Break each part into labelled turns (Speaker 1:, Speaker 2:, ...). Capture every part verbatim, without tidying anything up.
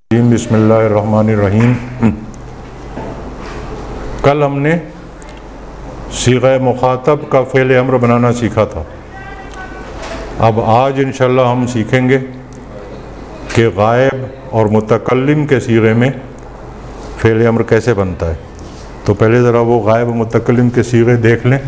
Speaker 1: بسم اللہ الرحمن الرحیم۔ کل ہم نے صیغہ مخاطب کا فعل امر بنانا سیکھا تھا۔ اب آج انشاءاللہ ہم سیکھیں گے کہ غائب اور متکلم کے صیغے میں فعل امر کیسے بنتا ہے۔ تو پہلے ذرا وہ غائب اور متکلم کے صیغے دیکھ لیں۔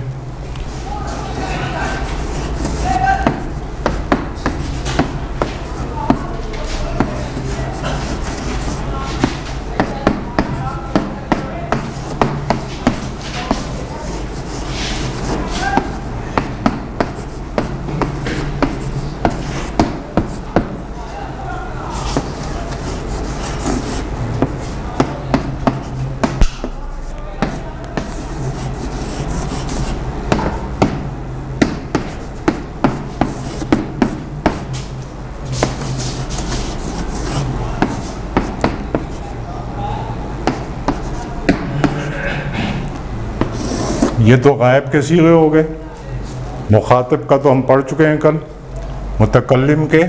Speaker 1: یہ تو غائب کے صیغے ہو گئے۔ مخاطب کا تو ہم پڑھ چکے ہیں کل۔ متکلم کے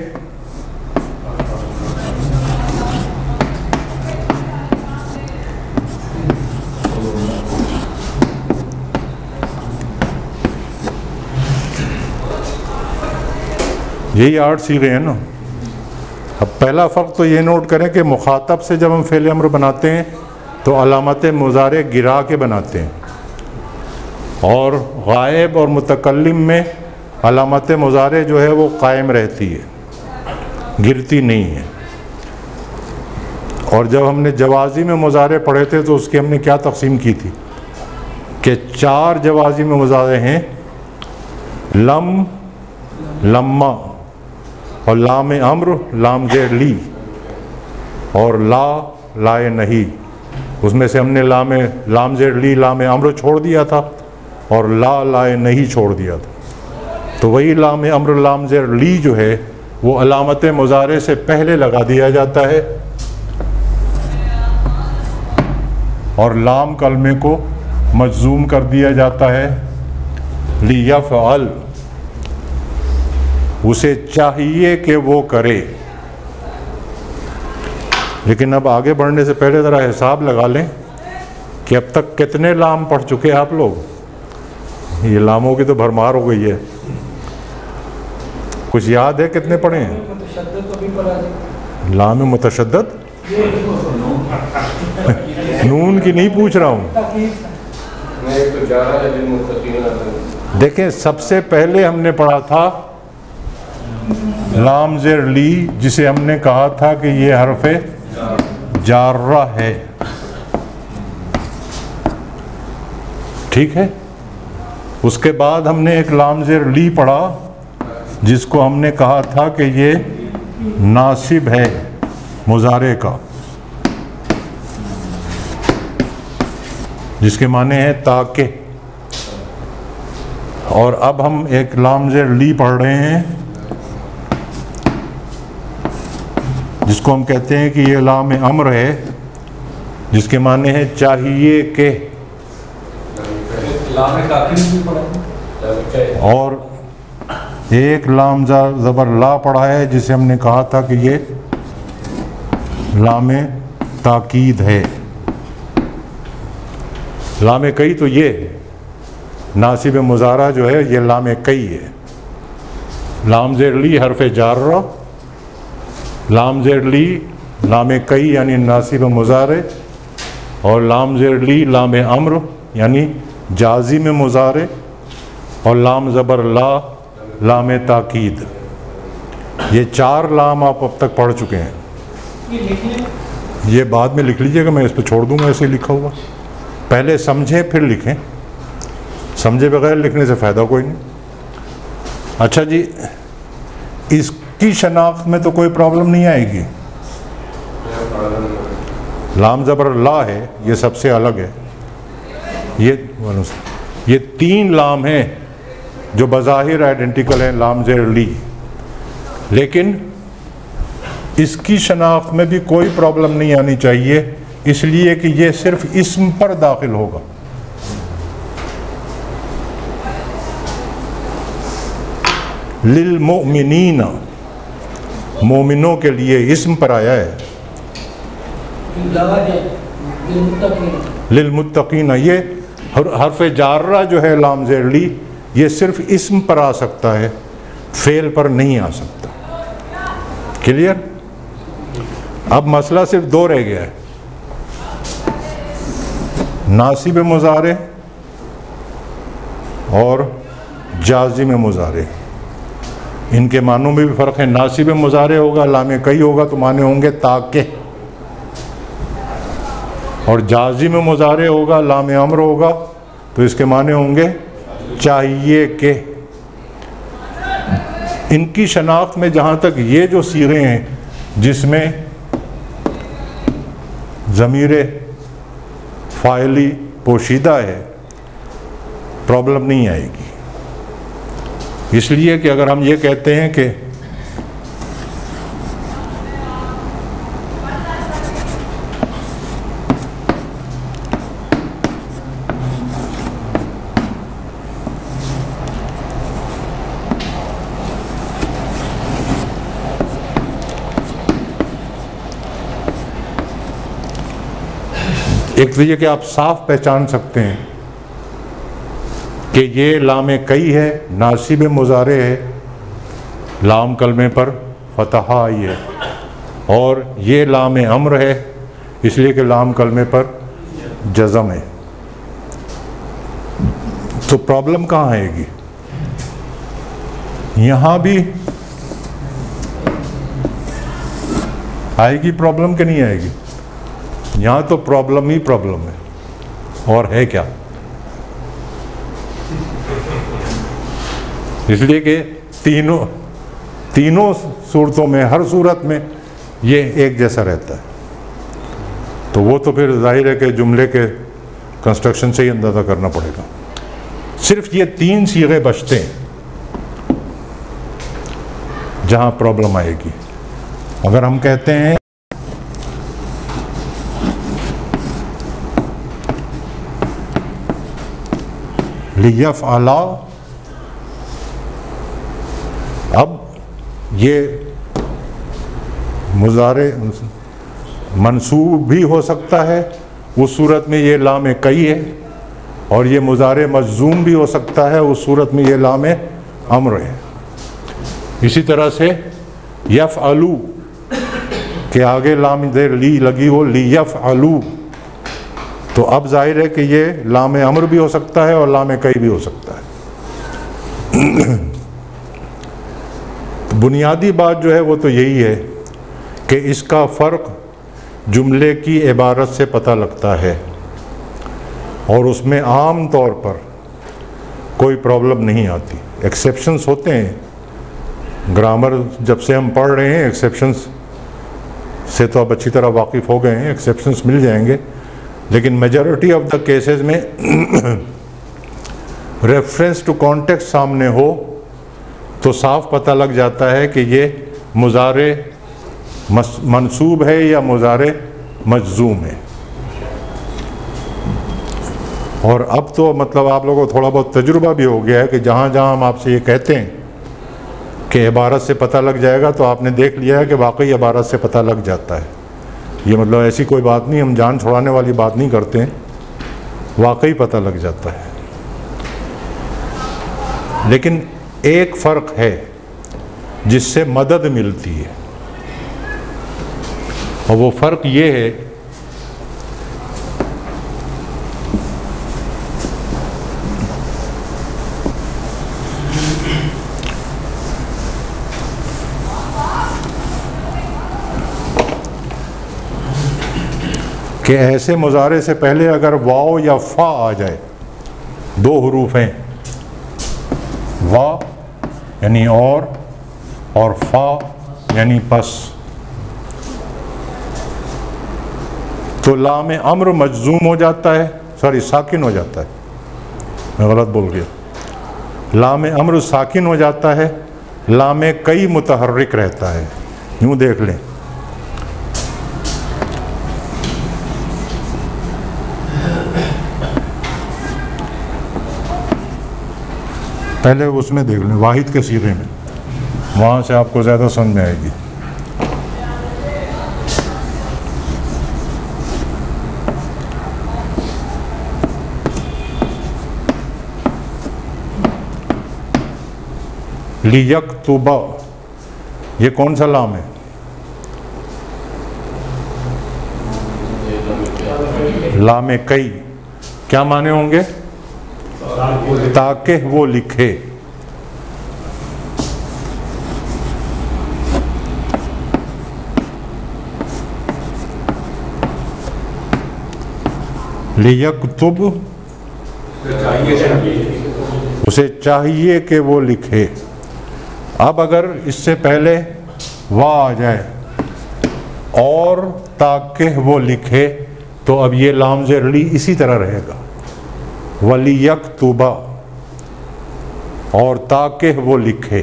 Speaker 1: یہی آٹھ صیغے ہیں نا۔ اب پہلا فرق تو یہ نوٹ کریں کہ مخاطب سے جب ہم فعل امر بناتے ہیں تو علامت مضارع گرا کے بناتے ہیں، اور غائب اور متکلم میں علامت مضارع جو ہے وہ قائم رہتی ہے، گرتی نہیں ہے۔ اور جب ہم نے جوازی میں مضارع پڑھے تھے تو اس کی ہم نے کیا تقسیم کی تھی کہ چار جوازی میں مضارع ہیں: لم، لما، اور لام امر، لام زیر لی، اور لا، لائے نہیں۔ اس میں سے ہم نے لام لام زیر لی، لام امر چھوڑ دیا تھا، اور لا، لائے نہیں چھوڑ دیا تھا۔ تو وہی لام امر لام زیر لی جو ہے وہ علامت مضارع سے پہلے لگا دیا جاتا ہے، اور لام کلمے کو مجزوم کر دیا جاتا ہے۔ لیفعل، اسے چاہیے کہ وہ کرے۔ لیکن اب آگے بڑھنے سے پہلے ذرا حساب لگا لیں کہ اب تک کتنے لام پڑھ چکے آپ لوگ۔ یہ لاموں کی تو بھرمار ہو گئی ہے۔ کچھ یاد ہے کتنے پڑھے ہیں؟ لام متشدد، نون کی نہیں پوچھ رہا ہوں۔ دیکھیں، سب سے پہلے ہم نے پڑھا تھا لام زیر لی، جسے ہم نے کہا تھا کہ یہ حرف جارہ ہے، ٹھیک ہے۔ اس کے بعد ہم نے ایک لام زیر لی پڑھا جس کو ہم نے کہا تھا کہ یہ ناصب ہے مضارع کا، جس کے معنی ہے تاکہ۔ اور اب ہم ایک لام زیر لی پڑھ رہے ہیں جس کو ہم کہتے ہیں کہ یہ لام امر ہے، جس کے معنی ہے چاہیے کہ۔ اور ایک لام زبر لا پڑھا ہے جسے ہم نے کہا تھا کہ یہ لام تاکید ہے۔ لام کئی تو یہ ہے، ناصب مضارع جو ہے یہ لام کئی ہے۔ لام زیر لی حرف جارہ، لام زیر لی لام کئی یعنی ناصب مضارع، اور لام زیر لی لام امر یعنی جازم مضارع، اور لام زبر لا لام تاکید۔ یہ چار لام آپ اب تک پڑھ چکے ہیں۔ یہ بعد میں لکھ لیجئے گا، میں اس پہ چھوڑ دوں گا ایسے لکھا ہوا۔ پہلے سمجھیں پھر لکھیں، سمجھے بغیر لکھنے سے فائدہ کوئی نہیں۔ اچھا جی، اس کی شناخت میں تو کوئی پرابلم نہیں آئے گی۔ لام زبر لا ہے، یہ سب سے الگ ہے۔ یہ یہ تین لام ہیں جو بظاہر آئیڈینٹیکل ہیں، لام زیر لی، لیکن اس کی شناخت میں بھی کوئی پرابلم نہیں آنی چاہیے، اس لیے کہ یہ صرف اسم پر داخل ہوگا۔ للمؤمنین، مومنوں کے لیے اسم پر آیا ہے، للمتقین، یہ حرف جارہ جو ہے لام زیر لی یہ صرف اسم پر آ سکتا ہے، فعل پر نہیں آ سکتا. کلیئر؟ اب مسئلہ صرف دو رہ گیا ہے، ناصب مضارع اور جازم مضارع. ان کے معنوں میں بھی فرق ہے. ناصب مضارع ہوگا لام کئی ہوگا تو معنی ہوں گے تاکہ، اور جازم مضارع ہوگا لام امر ہوگا تو اس کے معنی ہوں گے چاہیے کہ. ان کی شناخت میں جہاں تک یہ جو صیغے ہیں جس میں ضمیر فاعلی پوشیدہ ہے پرابلم نہیں آئے گی. اس لیے کہ اگر ہم یہ کہتے ہیں کہ ایک تو یہ کہ آپ صاف پہچان سکتے ہیں کہ یہ لام کئی ہے، ناصب مضارع ہے، لام کلمے پر فتحہ آئی ہے، اور یہ لام امر ہے اس لیے کہ لام کلمے پر جزم ہے. تو پرابلم کہاں آئے گی؟ یہاں بھی آئے گی پرابلم کہ نہیں آئے گی؟ یہاں تو پرابلم ہی پرابلم ہے، اور ہے کیا؟ اس لیے کہ تینوں تینوں صورتوں میں ہر صورت میں یہ ایک جیسا رہتا ہے. تو وہ تو پھر ظاہر ہے کہ جملے کے کنسٹرکشن سے ہی اندازہ کرنا پڑے گا. صرف یہ تین صیغے بچتے ہیں جہاں پرابلم آئے گی. اگر ہم کہتے ہیں لیفعل، اب یہ مضارع منصوب بھی ہو سکتا ہے، اس صورت میں یہ لام کئی ہے، اور یہ مضارع مجزوم بھی ہو سکتا ہے، اس صورت میں یہ لام امر ہے. اسی طرح سے یفعلو کہ آگے لام زیر لی لگی ہو لیفعلو، تو اب ظاہر ہے کہ یہ لام امر بھی ہو سکتا ہے اور لام کئی بھی ہو سکتا ہے. بنیادی بات جو ہے وہ تو یہی ہے کہ اس کا فرق جملے کی عبارت سے پتہ لگتا ہے، اور اس میں عام طور پر کوئی پرابلم نہیں آتی. ایکسیپشنز ہوتے ہیں، گرامر جب سے ہم پڑھ رہے ہیں ایکسیپشنز سے تو اب اچھی طرح واقف ہو گئے ہیں، ایکسیپشنز مل جائیں گے، لیکن میجورٹی آف دا کیسز میں ریفرنس ٹو کانٹیکسٹ سامنے ہو تو صاف پتہ لگ جاتا ہے کہ یہ مضارع منصوب ہے یا مضارع مجزوم ہے. اور اب تو مطلب آپ لوگوں کو تھوڑا بہت تجربہ بھی ہو گیا ہے کہ جہاں جہاں ہم آپ سے یہ کہتے ہیں کہ عبارت سے پتہ لگ جائے گا تو آپ نے دیکھ لیا ہے کہ واقعی عبارت سے پتہ لگ جاتا ہے. یہ مطلب ایسی کوئی بات نہیں، ہم جان چھوڑانے والی بات نہیں کرتے ہیں، واقعی پتہ لگ جاتا ہے. لیکن ایک فرق ہے جس سے مدد ملتی ہے، اور وہ فرق یہ ہے کہ ایسے مضارع سے پہلے اگر واو یا فا آ جائے، دو حروف ہیں، وا یعنی اور اور فا یعنی پس، تو لام امر مجزوم ہو جاتا ہے، سوری ساکن ہو جاتا ہے، میں غلط بول گیا، لام امر ساکن ہو جاتا ہے، لام کئی متحرک رہتا ہے. یوں دیکھ لیں، پہلے اس میں دیکھ لیں واحد کے صیغے میں، وہاں سے آپ کو زیادہ سمجھ میں آئے گی. لیکتب، یہ کون سا لام ہے؟ لام کئی. کیا معنی ہوں گے؟ تاکہ وہ لکھے. لیکتب، اسے چاہیے کہ وہ لکھے. اب اگر اس سے پہلے وا آ جائے اور تاکہ وہ لکھے تو اب یہ لام زیر لی اسی طرح رہے گا. وَلِيَكْتُبَ، اور تاکہ وہ لکھے.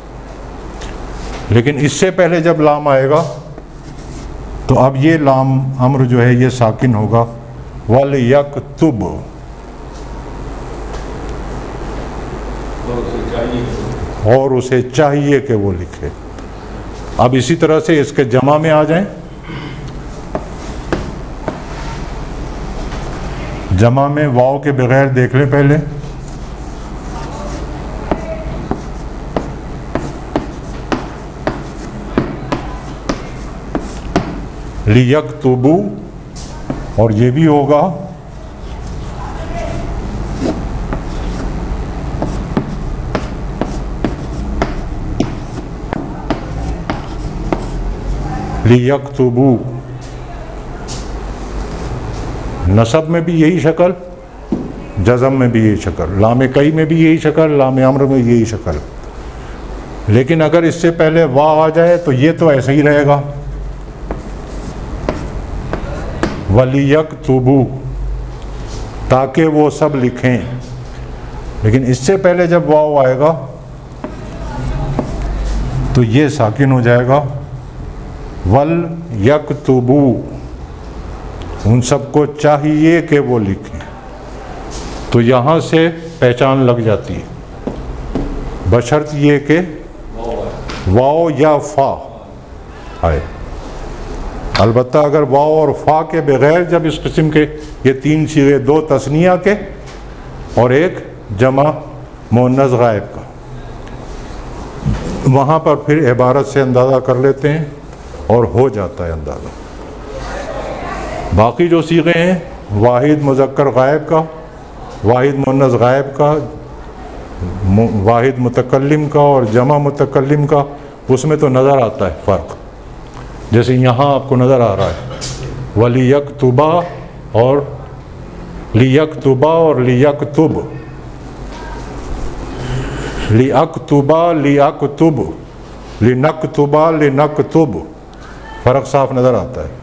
Speaker 1: لیکن اس سے پہلے جب لام آئے گا تو اب یہ لام امر جو ہے یہ ساکن ہوگا. وَلِيَكْتُبْ، اور اسے چاہیے کہ وہ لکھے. اب اسی طرح سے اس کے جمع میں آ جائیں. جمع میں واو کے بغیر دیکھ لیں پہلے. لیکتبو، اور یہ بھی ہوگا لیکتبو. نصب میں بھی یہی شکل، جزم میں بھی یہی شکل، لام کئی میں بھی یہی شکل، لام امر میں یہی شکل. لیکن اگر اس سے پہلے وا آ جائے تو یہ تو ایسا ہی رہے گا. وَلِيَكْتُبُوا، تاکہ وہ سب لکھیں. لیکن اس سے پہلے جب واو آئے گا تو یہ ساکن ہو جائے گا. وَلْيَكْتُبُوا، ان سب کو چاہیے کہ وہ لکھیں. تو یہاں سے پہچان لگ جاتی ہے، بشرط یہ کہ واو یا فا آئے. البتہ اگر واو اور فا کے بغیر جب اس قسم کے یہ تین صیغے، دو تثنیہ کے اور ایک جمع مؤنث غائب کا، وہاں پر پھر عبارت سے اندازہ کر لیتے ہیں اور ہو جاتا ہے اندازہ. باقی جو صیغے ہیں، واحد مذکر غائب کا، واحد مؤنث غائب کا، واحد متکلم کا اور جمع متکلم کا، اس میں تو نظر آتا ہے فرق. جیسے یہاں آپ کو نظر آ رہا ہے وَلِيَكْتُبَا اور لِيَكْتُبَا اور لِيَكْتُب. لِيَكْتُبَا لِيَكْتُب، لِنَكْتُبَا لِنَكْتُب، فرق صاف نظر آتا ہے.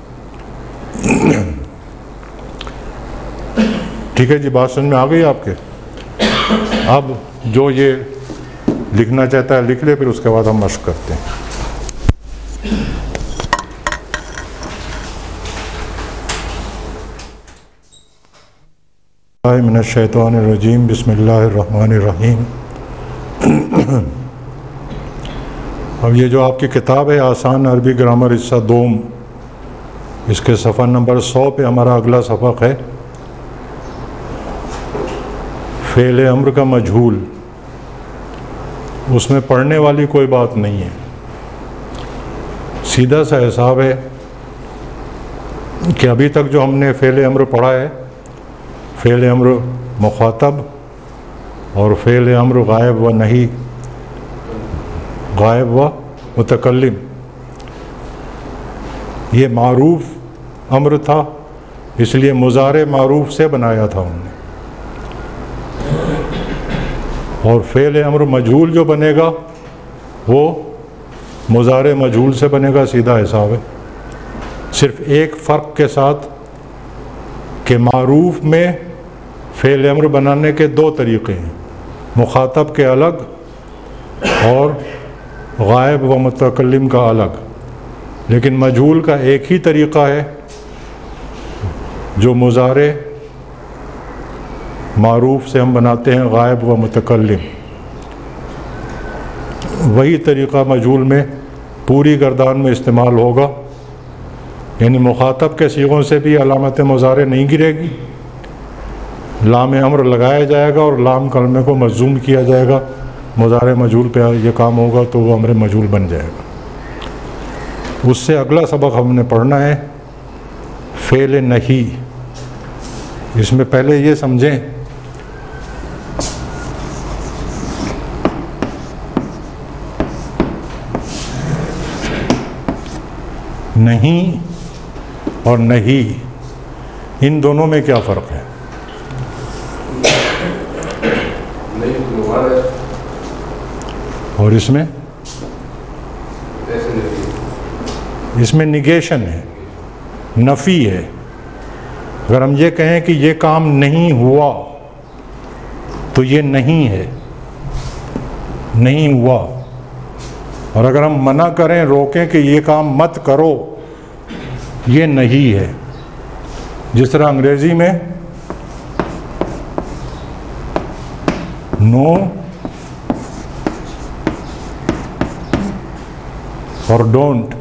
Speaker 1: ٹھیک ہے جی، بات سمجھ میں آ گئی آپ کے؟ اب جو یہ لکھنا چاہتا ہے لکھ لے، پھر اس کے بعد ہم مشق کرتے ہیں. من الشیطان الرجیم، بسم اللہ الرحمن الرحیم. اب یہ جو آپ کی کتاب ہے آسان عربی گرامر حصہ دوم، اس کے صفحہ نمبر سو پہ ہمارا اگلا سبق ہے فعل امر کا مجہول. اس میں پڑھنے والی کوئی بات نہیں ہے، سیدھا سا حساب ہے کہ ابھی تک جو ہم نے فعل امر پڑھا ہے، فعل امر مخاطب اور فعل امر غائب و نہیں، غائب و متکلم، یہ معروف امر تھا، اس لیے مضارع معروف سے بنایا تھا ہم نے. اور فعل امر مجہول جو بنے گا وہ مضارع مجہول سے بنے گا، سیدھا حساب ہے. صرف ایک فرق کے ساتھ کہ معروف میں فعل امر بنانے کے دو طریقے ہیں، مخاطب کے الگ اور غائب و متکلم کا الگ. لیکن مجہول کا ایک ہی طریقہ ہے جو مضارع معروف سے ہم بناتے ہیں، غائب و متکلم. وہی طریقہ مجہول میں پوری گردان میں استعمال ہوگا. یعنی مخاطب کے صیغوں سے بھی علامت مضارع نہیں گرے گی، لام امر لگایا جائے گا اور لام کلمے کو مجزوم کیا جائے گا मुज़ारे मजूल पे ये काम होगा तो वो अमर मजूल बन जाएगा। उससे अगला सबक हमने पढ़ना है फ़ेल नहीं। इसमें पहले ये समझें नहीं और नहीं, इन दोनों में क्या फ़र्क है? और इसमें इसमें निगेशन है, नफ़ी है। अगर हम ये कहें कि ये काम नहीं हुआ तो ये नहीं है, नहीं हुआ। और अगर हम मना करें, रोकें कि ये काम मत करो, ये नहीं है। जिस तरह अंग्रेज़ी में नो और डोंट,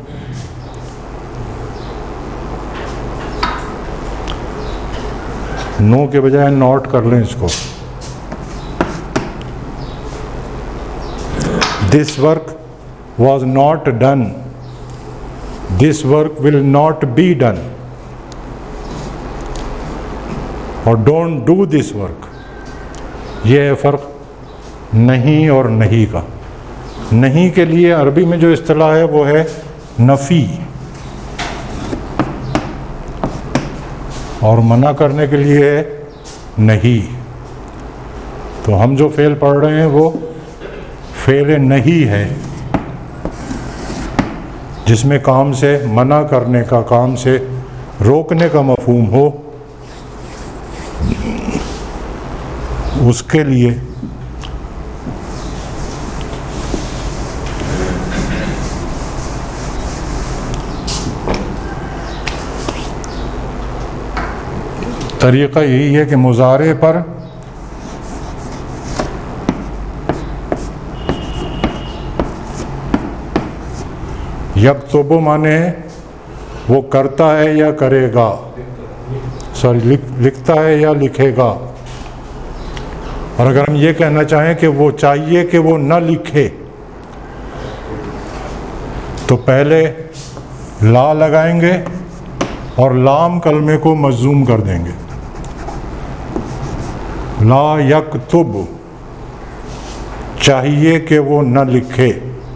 Speaker 1: नो के बजाय नॉट कर लें इसको। This work was not done, this work will not be done, और don't do this work। ये है फ़र्क नहीं और नहीं का। नहीं के लिए अरबी में जो इस्तिलाह है वो है नफ़ी, और मना करने के लिए है नहीं। तो हम जो फ़ेल पढ़ रहे हैं वो फ़ेल नहीं है, जिसमें काम से मना करने का, काम से रोकने का मफ़हूम हो, उसके लिए तरीक़ा यही है कि मुज़ारे पर यक्तुबु माने वो करता है या करेगा, सॉरी लिख, लिखता है या लिखेगा। और अगर हम ये कहना चाहें कि वो चाहिए कि वो न लिखे, तो पहले ला लगाएंगे और लाम कलमे को मज़ूम कर देंगे। ला यक्तुब, चाहिए कि वो न लिखे।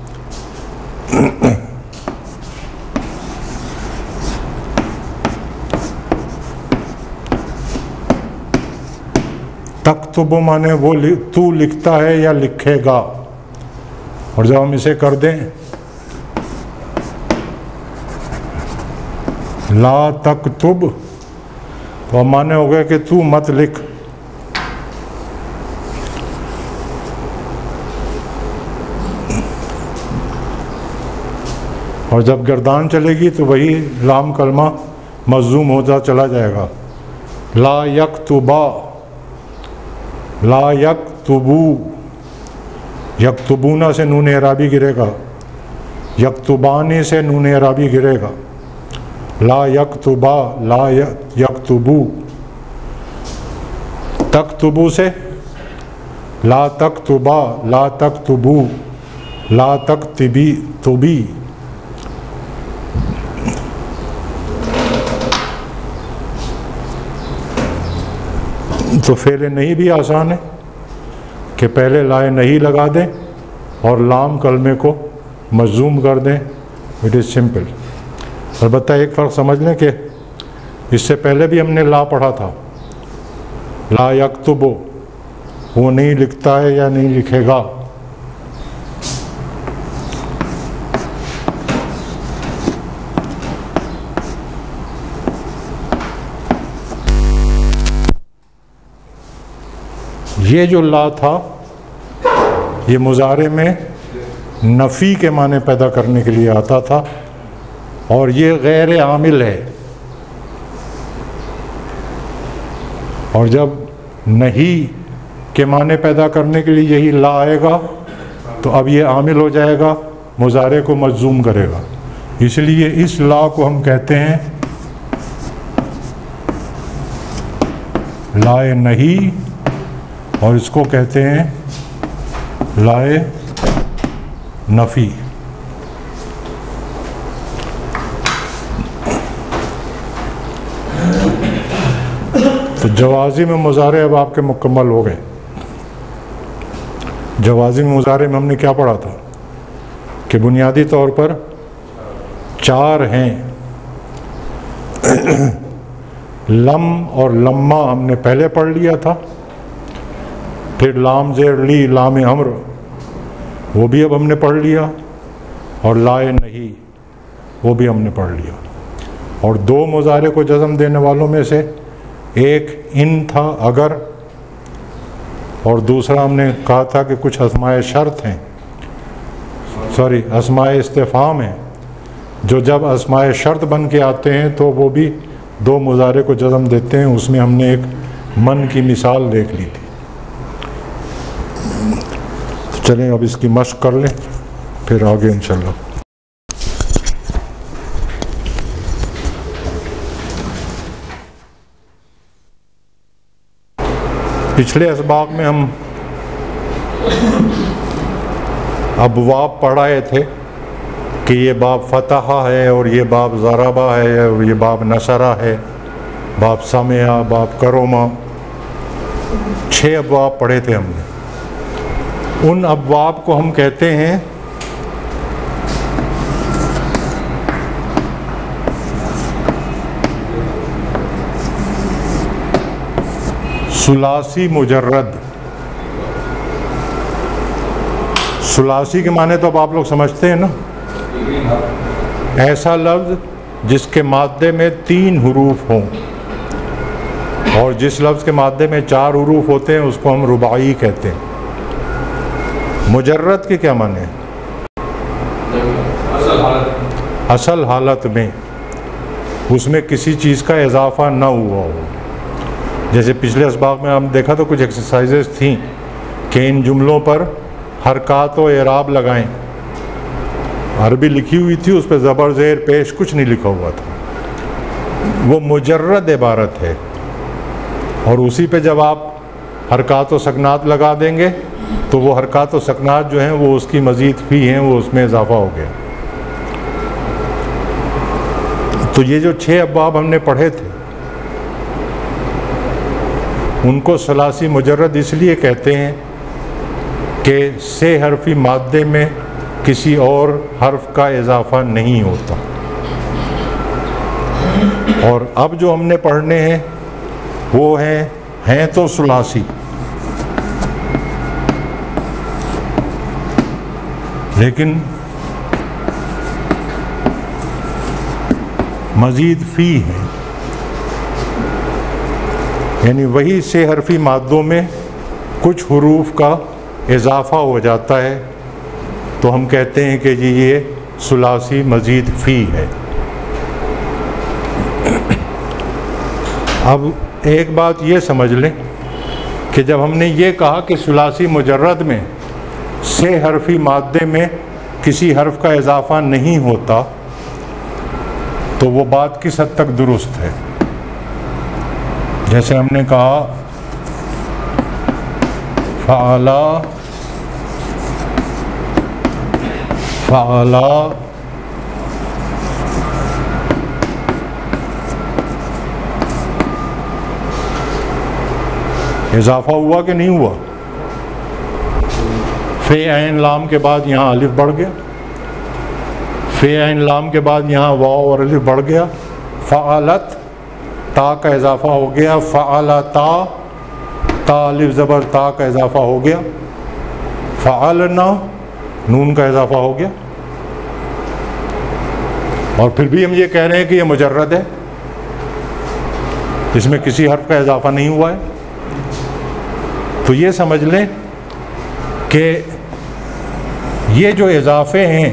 Speaker 1: तक्तुबु माने वो लि, तू लिखता है या लिखेगा। और जब हम इसे कर दें ला तक्तुब, तो अब माने हो गए कि तू मत लिख। और जब गर्दान चलेगी तो वही लाम कलमा मज़ूम होता चला जाएगा। ला यक्तुबा, ला यक्तुबू, यक्तुबूना से नून एराबी गिरेगा, यक्तुबानी से नून एराबी गिरेगा। ला यक्तुबा, ला यक्तुबू। तक्तुबू से ला तक्तुबा, ला तक्तुबू, ला तक्तिबी तुबी। तो फ़ेल नहीं भी आसान है कि पहले लाए नहीं लगा दें और लाम कलमे को मज़ूम कर दें। It is simple. अलबत्ता एक फ़र्क समझ लें कि इससे पहले भी हमने ला पढ़ा था। ला यक्तुबु, वो नहीं लिखता है या नहीं लिखेगा। ये जो ला था ये मुज़ारे में नफ़ी के माने पैदा करने के लिए आता था, और ये गैर आमिल है। और जब नहीं के माने पैदा करने के लिए यही ला आएगा तो अब ये आमिल हो जाएगा, मुज़ारे को मज़ूम करेगा। इसलिए इस ला को हम कहते हैं लाए नहीं, और इसको कहते हैं لائے نفی. تو جوازی میں مضارع اب آپ کے مکمل ہو گئے. جوازی میں مضارع میں ہم نے کیا پڑھا تھا کہ بنیادی طور پر چار ہیں. لم اور لما ہم نے پہلے پڑھ لیا تھا. پھر لام زیر لی لام امر وہ بھی اب ہم نے پڑھ لیا. اور لائے نہیں وہ بھی ہم نے پڑھ لیا. اور دو مضارع کو جزم دینے والوں میں سے ایک ان تھا اگر، اور دوسرا ہم نے کہا تھا کہ کچھ اسماء شرط ہیں، سوری اسماء استفہام ہیں، جو جب اسماء شرط بن کے آتے ہیں تو وہ بھی دو مضارع کو جزم دیتے ہیں. اس میں ہم نے ایک من کی مثال دیکھ لی تھی. چلیں اب اس کی مشق کر لیں پھر آگے انشاءاللہ. پچھلے اسباق میں ہم ابواب پڑھائے تھے کہ یہ باب فتحہ ہے اور یہ باب ضربہ ہے اور یہ باب نصرہ ہے، باب سمعہ، باب کرما. چھ ابواب پڑھے تھے ہم نے. ان ابواب کو ہم کہتے ہیں ثلاثی مجرد. ثلاثی کے معنی تو اب آپ لوگ سمجھتے ہیں نا، ایسا لفظ جس کے مادے میں تین حروف ہوں، اور جس لفظ کے مادے میں چار حروف ہوتے ہیں اس کو ہم رباعی کہتے ہیں. مجرد کے کیا معنی ہے؟ اصل حالت میں اس میں کسی چیز کا اضافہ نہ ہوا ہو. جیسے پچھلے اسباق میں ہم دیکھا تو کچھ ایکسرسائزز تھیں کہ ان جملوں پر حرکات و اعراب لگائیں. عربی لکھی ہوئی تھی، اس پہ زبر زیر پیش کچھ نہیں لکھا ہوا تھا. وہ مجرد عبارت ہے، اور اسی پہ جب آپ حرکات و سکنات لگا دیں گے تو وہ حرکات و سکنات جو ہیں وہ اس کی مزید فی ہیں، وہ اس میں اضافہ ہو گیا. تو یہ جو چھ ابواب ہم نے پڑھے تھے ان کو ثلاثی مجرد اس لیے کہتے ہیں کہ سے حرفی مادے میں کسی اور حرف کا اضافہ نہیں ہوتا. اور اب جو ہم نے پڑھنے ہیں وہ ہیں ہیں تو ثلاثی، لیکن مزید فی ہے، یعنی وہی سے حرفی مادوں میں کچھ حروف کا اضافہ ہو جاتا ہے تو ہم کہتے ہیں کہ جی یہ ثلاثی مزید فی ہے. اب ایک بات یہ سمجھ لیں کہ جب ہم نے یہ کہا کہ ثلاثی مجرد میں سے حرفی مادے میں کسی حرف کا اضافہ نہیں ہوتا تو وہ بات کس حد تک درست ہے؟ جیسے ہم نے کہا فعلا فعلا اضافہ ہوا کہ نہیں ہوا؟ فے عین لام کے بعد یہاں الف بڑھ گیا، فے عین لام کے بعد یہاں واو اور الف بڑھ گیا. فعلت تا کا اضافہ ہو گیا، فعلتا تا الف زبر تا کا اضافہ ہو گیا. فعلنا نون کا اضافہ ہو گیا. اور پھر بھی ہم یہ کہہ رہے ہیں کہ یہ مجرد ہے، اس میں کسی حرف کا اضافہ نہیں ہوا ہے. تو یہ سمجھ لیں کہ یہ جو اضافے ہیں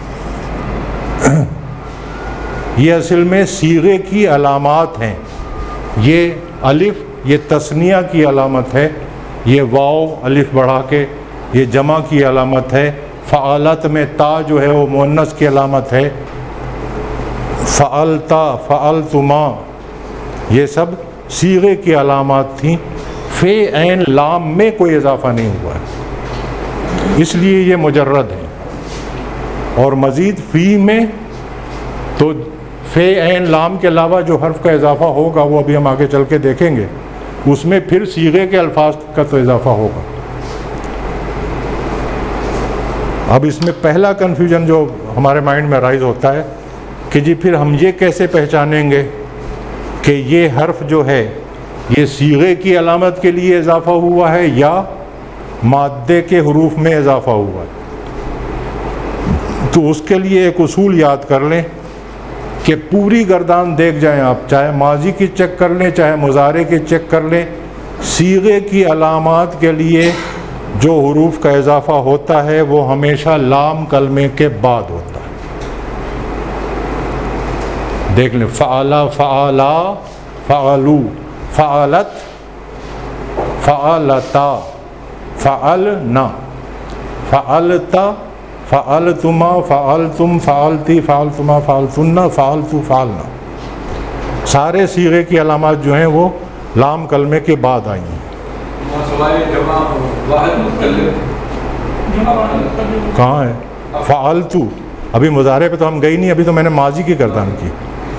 Speaker 1: یہ اصل میں صیغے کی علامات ہیں. یہ الف یہ تثنیہ کی علامت ہے، یہ واو الف بڑھا کے یہ جمع کی علامت ہے. فعلت میں تا جو ہے وہ مؤنث کی علامت ہے. فعلتا فعلتما یہ سب صیغے کی علامات تھیں. فے عین لام میں کوئی اضافہ نہیں ہوا ہے. اس لیے یہ مجرد ہے۔ اور مزید فی میں تو فے عین لام کے علاوہ جو حرف کا اضافہ ہوگا وہ ابھی ہم آگے چل کے دیکھیں گے، اس میں پھر صیغے کے الفاظ کا تو اضافہ ہوگا۔ اب اس میں پہلا کنفیوژن جو ہمارے مائنڈ میں رائز ہوتا ہے کہ جی پھر ہم یہ کیسے پہچانیں گے کہ یہ حرف جو ہے یہ صیغے کی علامت کے لیے اضافہ ہوا ہے یا مادے کے حروف میں اضافہ ہوا ہے؟ تو اس کے لیے ایک اصول یاد کر لیں کہ پوری گردان دیکھ جائیں آپ، چاہے ماضی کی چیک کر لیں چاہے مضارع کی چیک کر لیں، صیغے کی علامات کے لیے جو حروف کا اضافہ ہوتا ہے وہ ہمیشہ لام کلمے کے بعد ہوتا ہے۔ دیکھ لیں، فعلا، فعلا، فعلو، فعلت، فعلتا، فعلنا، فعلتا، فعلتما، فعلتم، فعلتی، فعلتما، فعلتن، فعلتو، فعلنا، سارے صیغے کی علامات جو ہیں وہ لام کلمے کے بعد آئی ہیں۔ کہاں ہے فعلتو؟ ابھی مضارع پہ تو ہم گئی نہیں، ابھی تو میں نے ماضی کی گردان کی۔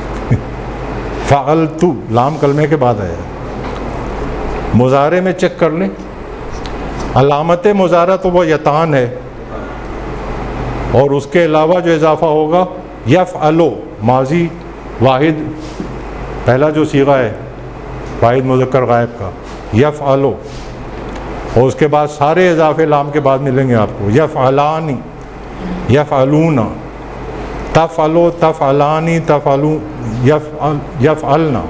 Speaker 1: فعلتو لام کلمے کے بعد آیا۔ مضارع میں چیک کر لیں، علامت مضارع تو وہ یتان ہے، اور اس کے علاوہ جو اضافہ ہوگا یفعلو، ماضی واحد پہلا جو صیغہ ہے واحد مذکر غائب کا، یفعلو، اور اس کے بعد سارے اضافے لام کے بعد ملیں گے آپ کو، یفعلانی، یفعلون، تفعلو، تفعلانی، تفعلو، یفعل، یفعلنا،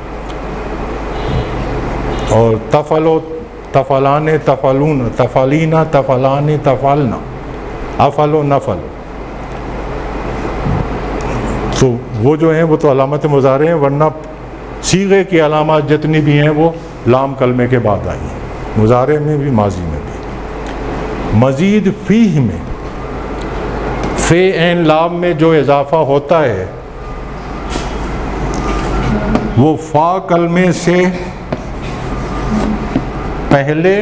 Speaker 1: اور تفعلو، تفعلان، تفعلون، تفعلین، تفعلانی، تفعلنا، افعلو، نفعلو۔ تو وہ جو ہیں وہ تو علامت مضارع ہیں، ورنہ صیغے کی علامات جتنی بھی ہیں وہ لام کلمے کے بعد آئی ہیں، مضارع میں بھی ماضی میں بھی۔ مزید فیہ میں، فے عین لام میں جو اضافہ ہوتا ہے وہ فا کلمے سے پہلے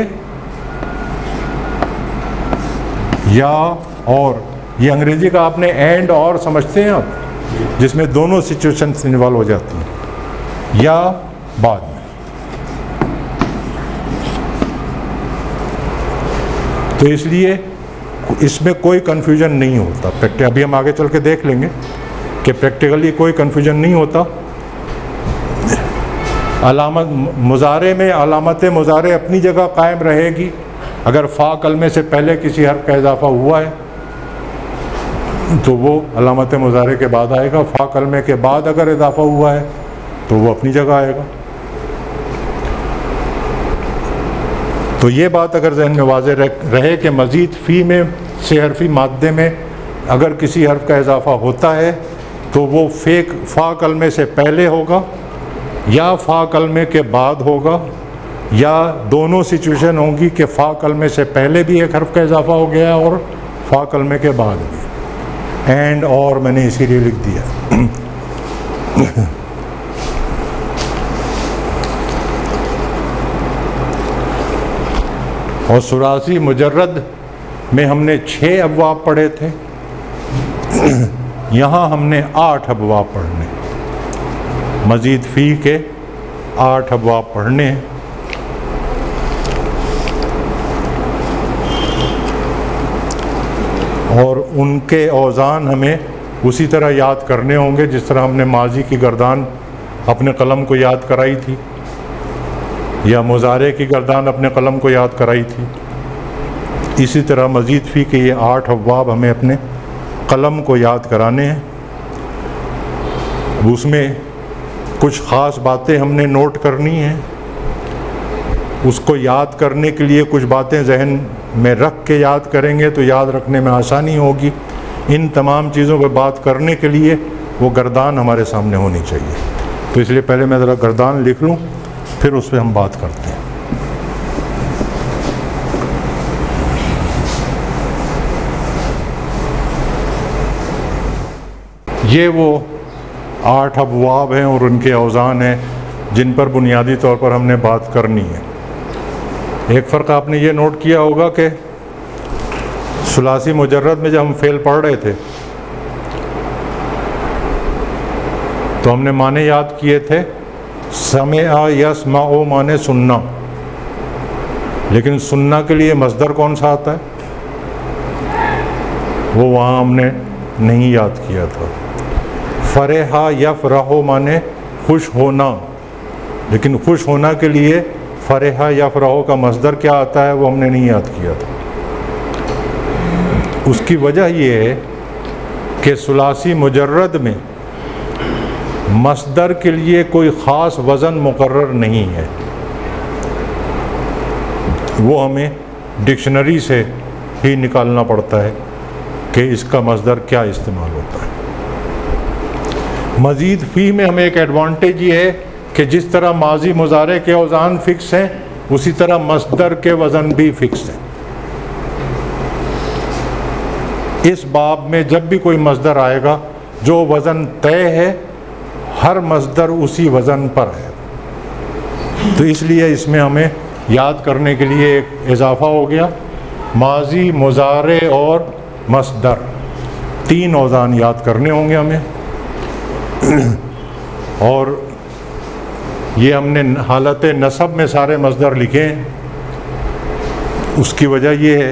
Speaker 1: یا اور، یہ انگریزی کا آپ نے اینڈ اور سمجھتے ہیں آپ، جس میں دونوں سچویشنز انوالو ہو جاتی ہیں، یا بعد میں۔ تو اس لیے اس میں کوئی کنفیوژن نہیں ہوتا، ابھی ہم آگے چل کے دیکھ لیں گے کہ پریکٹیکلی کوئی کنفیوژن نہیں ہوتا۔ علامت مضارع میں علامت مضارع اپنی جگہ قائم رہے گی، اگر فا کلمے سے پہلے کسی حرف کا اضافہ ہوا ہے تو وہ علامت مضارع کے بعد آئے گا، فا کلمے کے بعد اگر اضافہ ہوا ہے تو وہ اپنی جگہ آئے گا۔ تو یہ بات اگر ذہن میں واضح رہے کہ مزید فی میں سے حرفی مادے میں اگر کسی حرف کا اضافہ ہوتا ہے تو وہ فیک فا کلمے سے پہلے ہوگا یا فا کلمے کے بعد ہوگا، یا دونوں سچویشن ہوں گی کہ فا کلمے سے پہلے بھی ایک حرف کا اضافہ ہو گیا اور فا کلمے کے بعد بھی۔ اینڈ اور میں نے اسی لیے لکھ دیا۔ اور ثلاثی مجرد میں ہم نے چھ ابواب پڑھے تھے، یہاں ہم نے آٹھ ابواب پڑھنے، مزید فی کے آٹھ ابواب پڑھنے ہیں۔ اور ان کے اوزان ہمیں اسی طرح یاد کرنے ہوں گے جس طرح ہم نے ماضی کی گردان اپنے قلم کو یاد کرائی تھی، یا مضارع کی گردان اپنے قلم کو یاد کرائی تھی، اسی طرح مزید فی کے یہ آٹھ ابواب ہمیں اپنے قلم کو یاد کرانے ہیں۔ اس میں کچھ خاص باتیں ہم نے نوٹ کرنی ہیں، اس کو یاد کرنے کے لیے کچھ باتیں ذہن میں رکھ کے یاد کریں گے تو یاد رکھنے میں آسانی ہوگی۔ ان تمام چیزوں پہ بات کرنے کے لیے وہ گردان ہمارے سامنے ہونی چاہیے، تو اس لیے پہلے میں ذرا گردان لکھ لوں پھر اس پہ ہم بات کرتے ہیں۔ یہ وہ آٹھ ابواب ہیں اور ان کے اوزان ہیں جن پر بنیادی طور پر ہم نے بات کرنی ہے۔ ایک فرق آپ نے یہ نوٹ کیا ہوگا کہ ثلاثی مجرد میں جب ہم فعل پڑھ رہے تھے تو ہم نے معنی یاد کیے تھے، سمع یسمع معنی سننا، لیکن سننا کے لیے مصدر کون سا آتا ہے وہ وہاں ہم نے نہیں یاد کیا تھا۔ فرحا یفرح معنی خوش ہونا، لیکن خوش ہونا کے لیے فرحا یفرح کا مصدر کیا آتا ہے وہ ہم نے نہیں یاد کیا تھا۔ اس کی وجہ یہ ہے کہ ثلاثی مجرد میں مصدر کے لیے کوئی خاص وزن مقرر نہیں ہے، وہ ہمیں ڈکشنری سے ہی نکالنا پڑتا ہے کہ اس کا مصدر کیا استعمال ہوتا ہے۔ مزید فی میں ہمیں ایک ایڈوانٹیج یہ ہے کہ جس طرح ماضی مضارع کے اوزان فکس ہیں اسی طرح مصدر کے وزن بھی فکس ہیں۔ اس باب میں جب بھی کوئی مصدر آئے گا جو وزن طے ہے ہر مصدر اسی وزن پر ہے، تو اس لیے اس میں ہمیں یاد کرنے کے لیے ایک اضافہ ہو گیا، ماضی مضارع اور مصدر تین اوزان یاد کرنے ہوں گے ہمیں، اور یہ ہم نے حالت نصب میں سارے مصدر لکھے ہیں۔ اس کی وجہ یہ ہے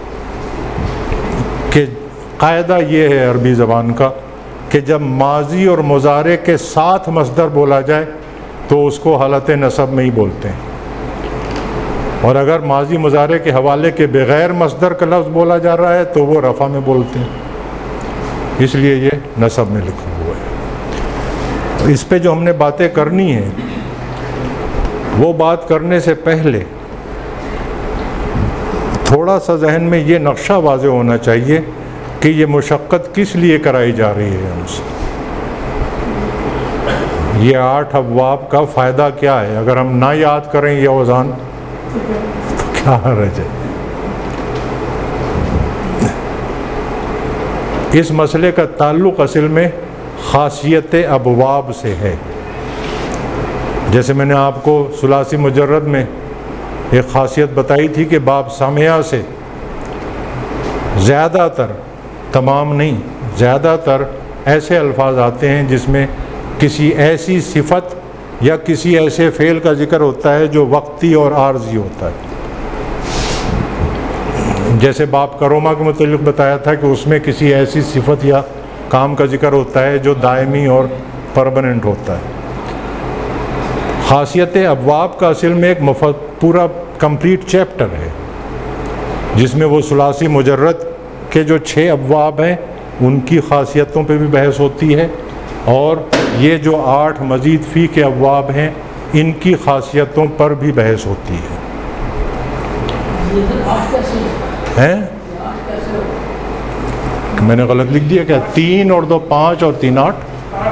Speaker 1: کہ قاعدہ یہ ہے عربی زبان کا کہ جب ماضی اور مضارع کے ساتھ مصدر بولا جائے تو اس کو حالت نصب میں ہی بولتے ہیں، اور اگر ماضی مضارع کے حوالے کے بغیر مصدر کا لفظ بولا جا رہا ہے تو وہ رفع میں بولتے ہیں، اس لیے یہ نصب میں لکھا ہوا ہے۔ اس پہ جو ہم نے باتیں کرنی ہیں وہ بات کرنے سے پہلے تھوڑا سا ذہن میں یہ نقشہ واضح ہونا چاہیے کہ یہ مشقت کس لیے کرائی جا رہی ہے ہم سے، یہ آٹھ ابواب کا فائدہ کیا ہے؟ اگر ہم نہ یاد کریں یہ اوزان تو کیا حرج ہے؟ اس مسئلے کا تعلق اصل میں خاصیت ابواب سے ہے۔ جیسے میں نے آپ کو ثلاثی مجرد میں ایک خاصیت بتائی تھی کہ باب سامعہ سے زیادہ تر، تمام نہیں، زیادہ تر ایسے الفاظ آتے ہیں جس میں کسی ایسی صفت یا کسی ایسے فعل کا ذکر ہوتا ہے جو وقتی اور عارضی ہوتا ہے۔ جیسے باب کروما کے متعلق بتایا تھا کہ اس میں کسی ایسی صفت یا کام کا ذکر ہوتا ہے جو دائمی اور پرماننٹ ہوتا ہے۔ خاصیت ابواب کا اصل میں ایک مفت پورا کمپلیٹ چیپٹر ہے جس میں وہ ثلاثی مجرد کے جو چھ ابواب ہیں ان کی خاصیتوں پہ بھی بحث ہوتی ہے، اور یہ جو آٹھ مزید فی کے ابواب ہیں ان کی خاصیتوں پر بھی بحث ہوتی ہے۔ ہیں؟ میں نے غلط لکھ دیا کیا؟ تین اور دو پانچ اور تین آٹھ،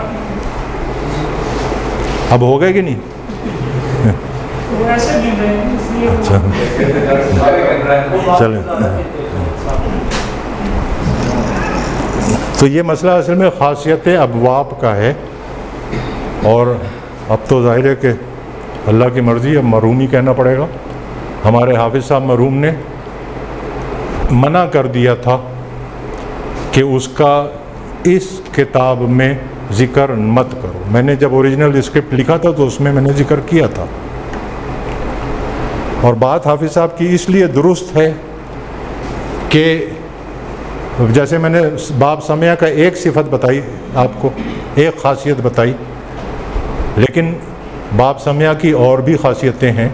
Speaker 1: اب ہو گئے کہ نہیں؟ اچھا چلیں، تو یہ مسئلہ اصل میں خاصیت ابواب کا ہے، اور اب تو ظاہر ہے کہ اللہ کی مرضی، اب مرحومی کہنا پڑے گا۔ ہمارے حافظ صاحب مرحوم نے منع کر دیا تھا کہ اس کا اس کتاب میں ذکر مت کرو۔ میں نے جب اوریجنل اسکرپٹ لکھا تھا تو اس میں میں نے ذکر کیا تھا، اور بات حافظ صاحب کی اس لیے درست ہے کہ جیسے میں نے باب سمعہ کا ایک صفت بتائی آپ کو، ایک خاصیت بتائی، لیکن باب سمعہ کی اور بھی خاصیتیں ہیں۔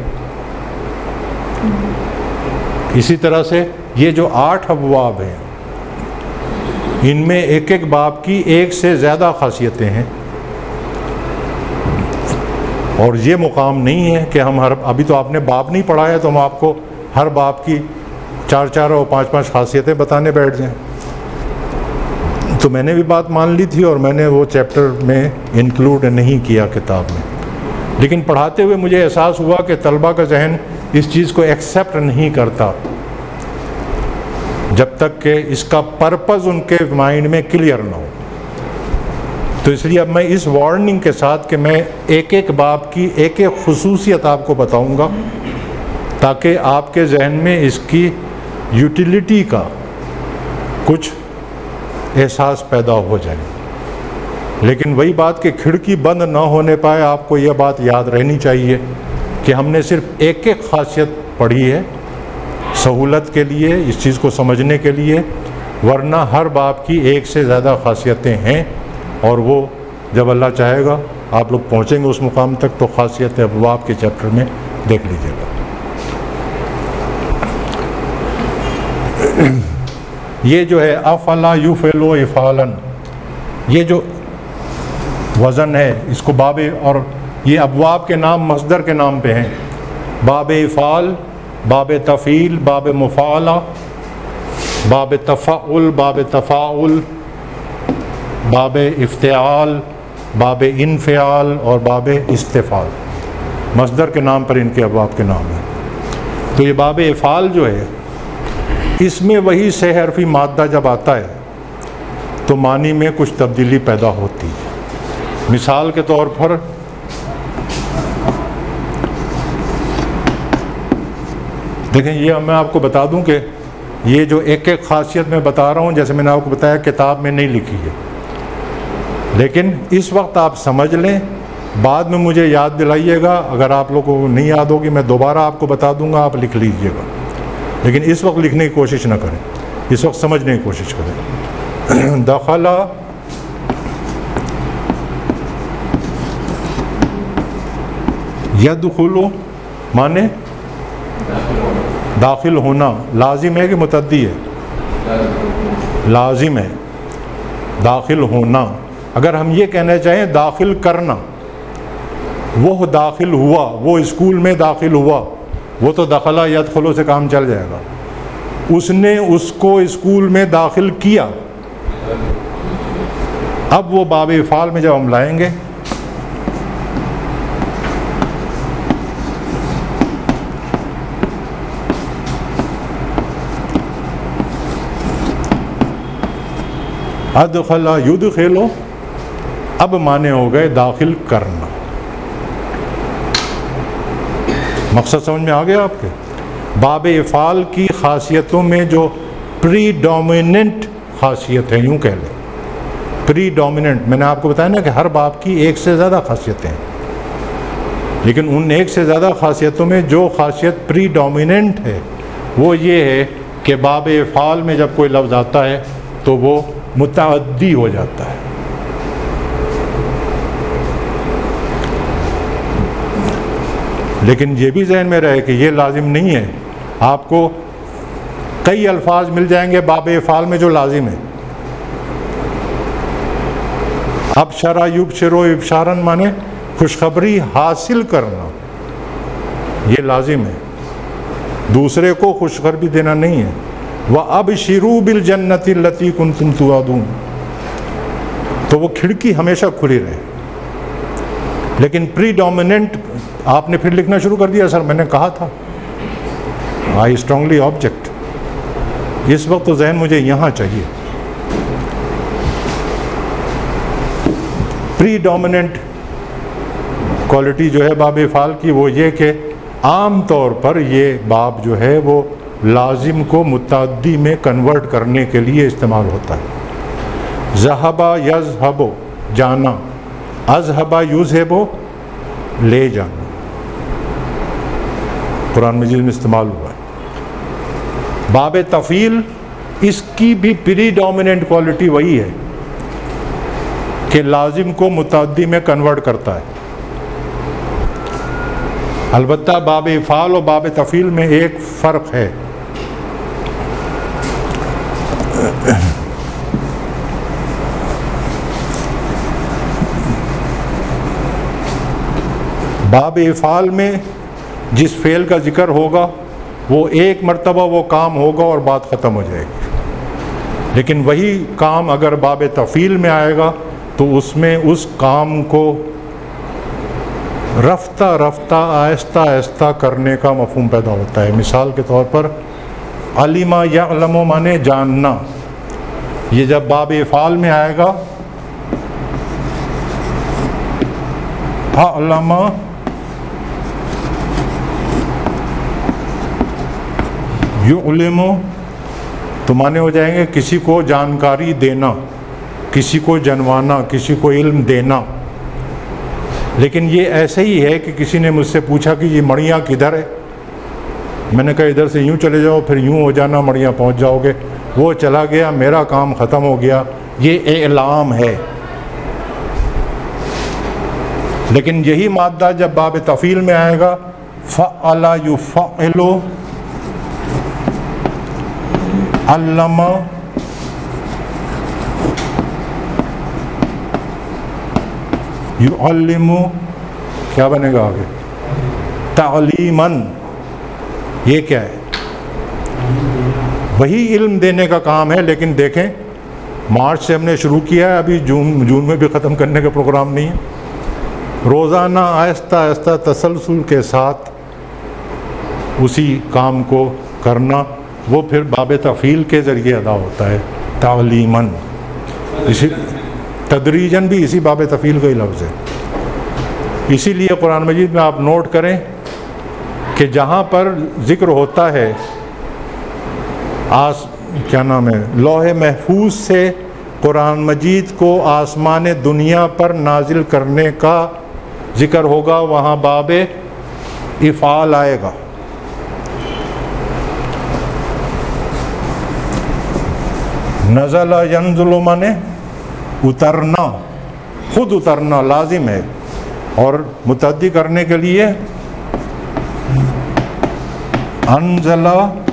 Speaker 1: اسی طرح سے یہ جو آٹھ ابواب ہیں ان میں ایک ایک باب کی ایک سے زیادہ خاصیتیں ہیں، اور یہ مقام نہیں ہے کہ ہم ہر، ابھی تو آپ نے باب نہیں پڑھا ہے تو ہم آپ کو ہر باب کی چار چار اور پانچ پانچ خاصیتیں بتانے بیٹھ جائیں۔ تو میں نے بھی بات مان لی تھی اور میں نے وہ چیپٹر میں انکلوڈ نہیں کیا کتاب میں، لیکن پڑھاتے ہوئے مجھے احساس ہوا کہ طلبہ کا ذہن اس چیز کو ایکسیپٹ نہیں کرتا جب تک کہ اس کا پرپز ان کے مائنڈ میں کلیئر نہ ہو۔ تو اس لیے اب میں اس وارننگ کے ساتھ کہ میں ایک ایک باب کی ایک ایک خصوصیت آپ کو بتاؤں گا تاکہ آپ کے ذہن میں اس کی یوٹیلیٹی کا کچھ احساس پیدا ہو جائے. لیکن وہی بات کہ کھڑکی بند نہ ہونے پائے. آپ کو یہ بات یاد رہنی چاہیے کہ ہم نے صرف ایک ایک خاصیت پڑھی ہے سہولت کے لیے، اس چیز کو سمجھنے کے لیے، ورنہ ہر باب کی ایک سے زیادہ خاصیتیں ہیں، اور وہ جب اللہ چاہے گا آپ لوگ پہنچیں گے اس مقام تک تو خاصیت ابواب کے چیپٹر میں دیکھ لیجیے گا. یہ جو ہے افلا یفعل افعالا، یہ جو وزن ہے اس کو باب، اور یہ ابواب کے نام مصدر کے نام پہ ہیں. باب افعال، باب تفعیل، باب مفعلہ، باب تفعل، باب تفاعل، باب افتعال، باب انفعال اور باب استفعال. مصدر کے نام پر ان کے ابواب کے نام ہیں. تو یہ باب افعال جو ہے اس میں وہی سے حرفی مادہ جب آتا ہے تو معنی میں کچھ تبدیلی پیدا ہوتی ہے. مثال کے طور پر دیکھیں، یہ میں آپ کو بتا دوں کہ یہ جو ایک ایک خاصیت میں بتا رہا ہوں، جیسے میں نے آپ کو بتایا کتاب میں نہیں لکھی ہے، لیکن اس وقت آپ سمجھ لیں، بعد میں مجھے یاد دلائیے گا. اگر آپ لوگوں کو نہیں یاد ہوگی میں دوبارہ آپ کو بتا دوں گا، آپ لکھ لیجئے گا. لیکن اس وقت لکھنے کی کوشش نہ کریں، اس وقت سمجھنے کی کوشش کریں. دخل یدخل مانے داخل ہونا، لازم ہے کہ متعدی ہے؟ لازم ہے داخل ہونا. اگر ہم یہ کہنا چاہیں داخل کرنا، وہ داخل ہوا، وہ اسکول میں داخل ہوا، وہ تو دخلہ یدخلو سے کام چل جائے گا. اس نے اس کو اسکول میں داخل کیا. اب وہ باب افعال میں جب ہم لائیں گے ادخل یدخلو، اب معنی ہو گئے داخل کرنا. مقصد سمجھ میں آ گیا آپ کے؟ باب افعال کی خاصیتوں میں جو پری ڈومیننٹ خاصیت ہے، یوں کہہ لیں پری ڈومیننٹ. میں نے آپ کو بتایا نا کہ ہر باب کی ایک سے زیادہ خاصیتیں ہیں، لیکن ان ایک سے زیادہ خاصیتوں میں جو خاصیت پری ڈومیننٹ ہے وہ یہ ہے کہ باب افعال میں جب کوئی لفظ آتا ہے تو وہ متعدی ہو جاتا ہے. لیکن یہ بھی ذہن میں رہے کہ یہ لازم نہیں ہے. آپ کو کئی الفاظ مل جائیں گے باب افعال میں جو لازم ہے. ابشرا یبشرو ابشارن مانے خوشخبری حاصل کرنا، یہ لازم ہے. دوسرے کو خوشخبری دینا نہیں ہے. وَأَبْشِرُوا بِالْجَنَّةِ الَّتِي كُنْتُمْ تُوعَدُونَ، تو وہ کھڑکی ہمیشہ کھلی رہے. لیکن پری ڈومیننٹ آپ نے پھر لکھنا شروع کر دیا. سر میں نے کہا تھا، آئی اسٹرانگلی آبجیکٹ. اس وقت تو ذہن مجھے یہاں چاہیے. پری ڈومیننٹ کوالٹی جو ہے باب افعال کی وہ یہ کہ عام طور پر یہ باب جو ہے وہ لازم کو متعدی میں کنورٹ کرنے کے لیے استعمال ہوتا ہے. ذہبا یذہبو جانا، اذہبا یذہبو لے جانا، قرآن مجید میں استعمال ہوا ہے. باب تفعیل اس کی بھی پری ڈومیننٹ کوالٹی وہی ہے کہ لازم کو متعدی میں کنورٹ کرتا ہے. البتہ باب افعال اور باب تفعیل میں ایک فرق ہے. باب افعال میں جس فعل کا ذکر ہوگا وہ ایک مرتبہ وہ کام ہوگا اور بات ختم ہو جائے گی. لیکن وہی کام اگر باب تفعیل میں آئے گا تو اس میں اس کام کو رفتہ رفتہ آہستہ آہستہ کرنے کا مفہوم پیدا ہوتا ہے. مثال کے طور پر علم یعلم مانے جاننا، یہ جب باب افعال میں آئے گا علم یعلم تو معنی ہو جائیں گے کسی کو جانکاری دینا، کسی کو جنوانا، کسی کو علم دینا۔ لیکن یہ ایسے ہی ہے کہ کسی نے مجھ سے پوچھا کہ یہ مڑیاں کدھر ہے، میں نے کہا ادھر سے یوں چلے جاؤ، پھر یوں ہو جانا، مڑیاں پہنچ جاؤ گے۔ وہ چلا گیا، میرا کام ختم ہو گیا۔ یہ اعلام ہے۔ لیکن یہی مادہ جب باب تفعیل میں آئے گا، فعل یفعل، علم یعلم، کیا بنے گا آگے؟ تعلیماً۔ یہ کیا ہے؟ وہی علم دینے کا کام ہے۔ لیکن دیکھیں مارچ سے ہم نے شروع کیا ہے، ابھی جون جون میں بھی ختم کرنے کا پروگرام نہیں ہے۔ روزانہ آہستہ آہستہ تسلسل کے ساتھ اسی کام کو کرنا، وہ پھر باب تفعیل کے ذریعے ادا ہوتا ہے، تعلیماً۔ اسی تدریجاً بھی اسی باب تفعیل کا ہی لفظ ہے۔ اسی لیے قرآن مجید میں آپ نوٹ کریں کہ جہاں پر ذکر ہوتا ہے آس کیا نام ہے لوح محفوظ سے قرآن مجید کو آسمان دنیا پر نازل کرنے کا ذکر ہوگا، وہاں باب افعال آئے گا۔ نزل ینزل مانے اترنا، خود اترنا لازم ہے، اور متعدی کرنے کے لیے انزل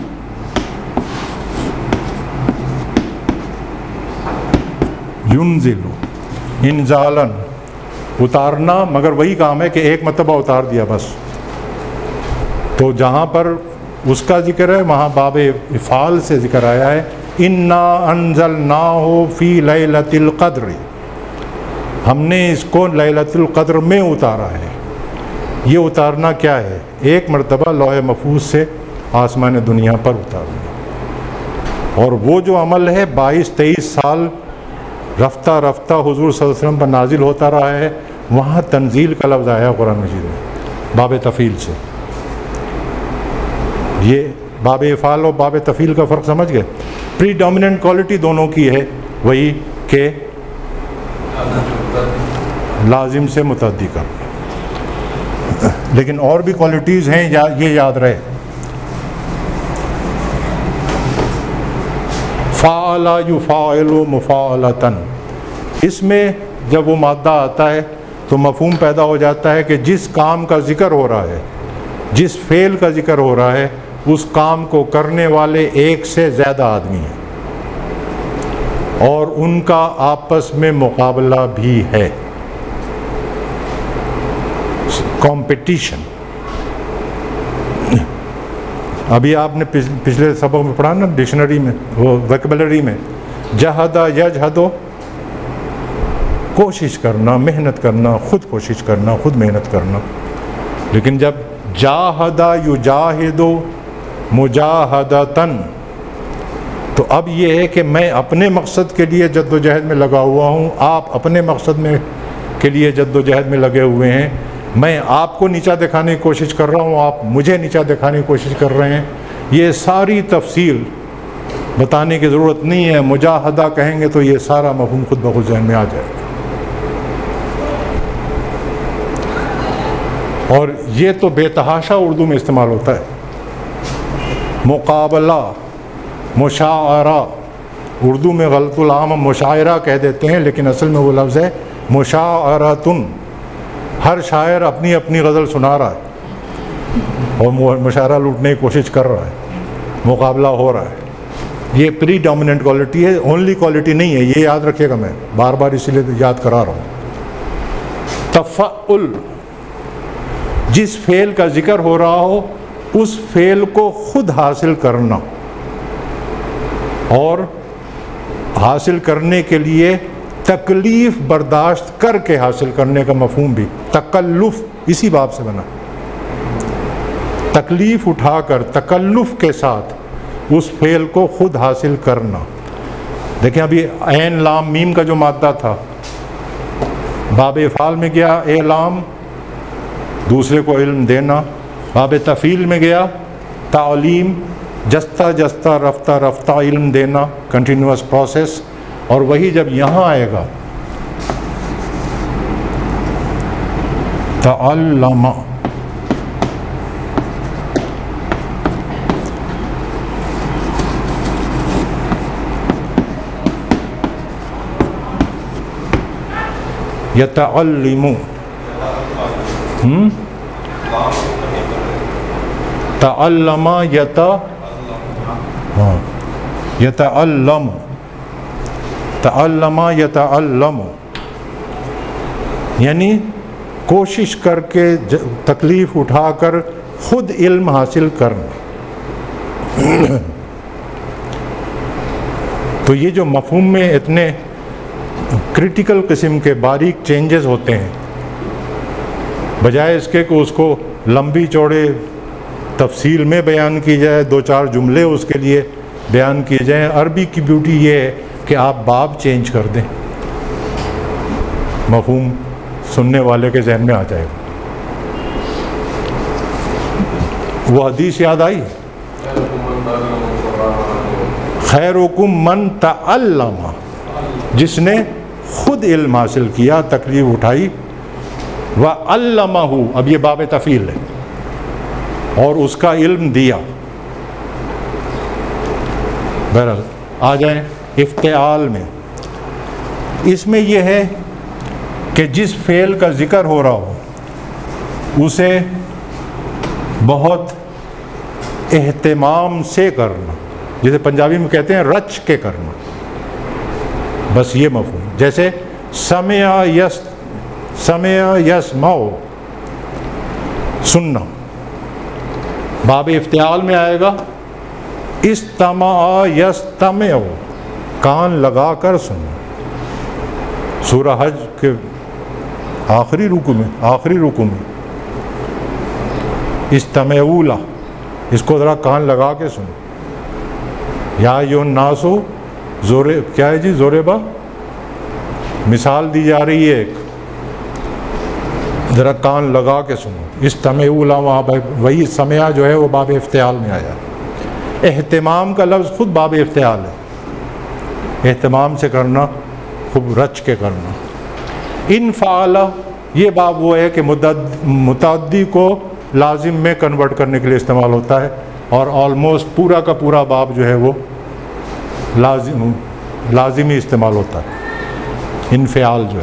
Speaker 1: ینزل، انزالن اتارنا، مگر وہی کام ہے کہ ایک مرتبہ اتار دیا بس۔ تو جہاں پر اس کا ذکر ہے وہاں باب افعال سے ذکر آیا ہے، انا انزلناہ فی لیلۃ القدر، ہم نے اس کو لیلۃ القدر میں اتارا ہے۔ یہ اتارنا کیا ہے؟ ایک مرتبہ لوح محفوظ سے آسمان دنیا پر اتارنا، اور وہ جو عمل ہے بائیس تیئیس سال رفتہ رفتہ حضور صلی اللہ علیہ وسلم پر نازل ہوتا رہا ہے۔ وہاں تنزیل کا لفظ آیا قرآن مجید میں باب تفعیل سے۔ یہ باب افعال اور باب تفعیل کا فرق سمجھ گئے؟ پری ڈومیننٹ کوالٹی دونوں کی ہے وہی کہ لازم سے متعدی کرنا، لیکن اور بھی کوالٹیز ہیں، یہ یاد رہے۔ فعل یفعل مفاعلۃً، اس میں جب وہ مادہ آتا ہے تو مفہوم پیدا ہو جاتا ہے کہ جس کام کا ذکر ہو رہا ہے، جس فعل کا ذکر ہو رہا ہے، اس کام کو کرنے والے ایک سے زیادہ آدمی ہیں، اور ان کا آپس میں مقابلہ بھی ہے، کمپٹیشن۔ ابھی آپ نے پچھلے سبق میں پڑھا نا ڈکشنری میں، وہ ویکیبلری میں، جہد یجہد، کوشش کرنا، محنت کرنا، خود کوشش کرنا، خود محنت کرنا۔ لیکن جب جاہد یجاہد مجاہدتاً، تو اب یہ ہے کہ میں اپنے مقصد کے لیے جد و جہد میں لگا ہوا ہوں، آپ اپنے مقصد میں کے لیے جد و جہد میں لگے ہوئے ہیں۔ میں آپ کو نیچا دکھانے کی کوشش کر رہا ہوں، آپ مجھے نیچا دکھانے کی کوشش کر رہے ہیں۔ یہ ساری تفصیل بتانے کی ضرورت نہیں ہے، مجاہدہ کہیں گے تو یہ سارا مفہوم خود بخود ذہن میں آ جائے گا۔ اور یہ تو بے تحاشا اردو میں استعمال ہوتا ہے۔ مقابلہ، مشاعرہ، اردو میں غلط العام مشاعرہ کہہ دیتے ہیں، لیکن اصل میں وہ لفظ ہے مشاعرۃن۔ ہر شاعر اپنی اپنی غزل سنا رہا ہے اور مشاعرہ لوٹنے کی کوشش کر رہا ہے، مقابلہ ہو رہا ہے۔ یہ پری ڈومیننٹ کوالٹی ہے، اونلی کوالٹی نہیں ہے، یہ یاد رکھیے گا، میں بار بار اسی لیے یاد کرا رہا ہوں۔ تفعل، جس فعل کا ذکر ہو رہا ہو اس فعل کو خود حاصل کرنا، اور حاصل کرنے کے لیے تکلیف برداشت کر کے حاصل کرنے کا مفہوم بھی تکلف اسی باب سے بنا، تکلیف اٹھا کر تکلف کے ساتھ اس فعل کو خود حاصل کرنا۔ دیکھیں ابھی عین لام میم کا جو مادہ تھا باب افعال میں گیا اعلام، دوسرے کو علم دینا، باب تفعیل میں گیا تعلیم، جستا جستا رفتہ رفتہ علم دینا، کنٹینیوس پروسیس. اور وہی جب یہاں آئے گا تعلم، یتعلم، ہم تعلم یتا ہاں یتعلم، تعلم یتعلم یعنی کوشش کر کے تکلیف اٹھا کر خود علم حاصل کرنا. تو یہ جو مفہوم میں اتنے کریٹیکل قسم کے باریک چینجز ہوتے ہیں، بجائے اس کے کہ اس کو لمبی چوڑے تفصیل میں بیان کی جائے، دو چار جملے اس کے لیے بیان کیے جائیں، عربی کی بیوٹی یہ ہے کہ آپ باب چینج کر دیں، مفہوم سننے والے کے ذہن میں آ جائے گا. وہ حدیث یاد آئی، خیرکم من تعلم، جس نے خود علم حاصل کیا، تکلیف اٹھائی، وعلمہ، اب یہ باب تفعیل ہے، اور اس کا علم دیا. بہرحال آ جائیں افتعال میں. اس میں یہ ہے کہ جس فعل کا ذکر ہو رہا ہو اسے بہت اہتمام سے کرنا، جسے پنجابی میں کہتے ہیں رچ کے کرنا، بس یہ مفہوم. جیسے سمع یس سمع یسمع، سننا، باب افتعال میں آئے گا استمع یستمع، کان لگا کر سننا. سورہ حج کے آخری رکوع میں آخری رکوع میں استمعوا لہ، اس کو ذرا کان لگا کے سنو. یا ایھا الناس، زور کیا ہے جی، زورے با مثال دی جا رہی ہے ایک، ذرا کان لگا کے سنو. استمعوا لہ، وہاں وہی سمع جو ہے وہ باب افتعال میں آیا. اہتمام کا لفظ خود باب افتعال ہے، اہتمام سے کرنا، خوب رچ کے کرنا. انفعل، یہ باب وہ ہے کہ متعدی کو لازم میں کنورٹ کرنے کے لیے استعمال ہوتا ہے، اور آلموسٹ پورا کا پورا باب جو ہے وہ لازم لازمی استعمال ہوتا ہے. انفعال جو ہے.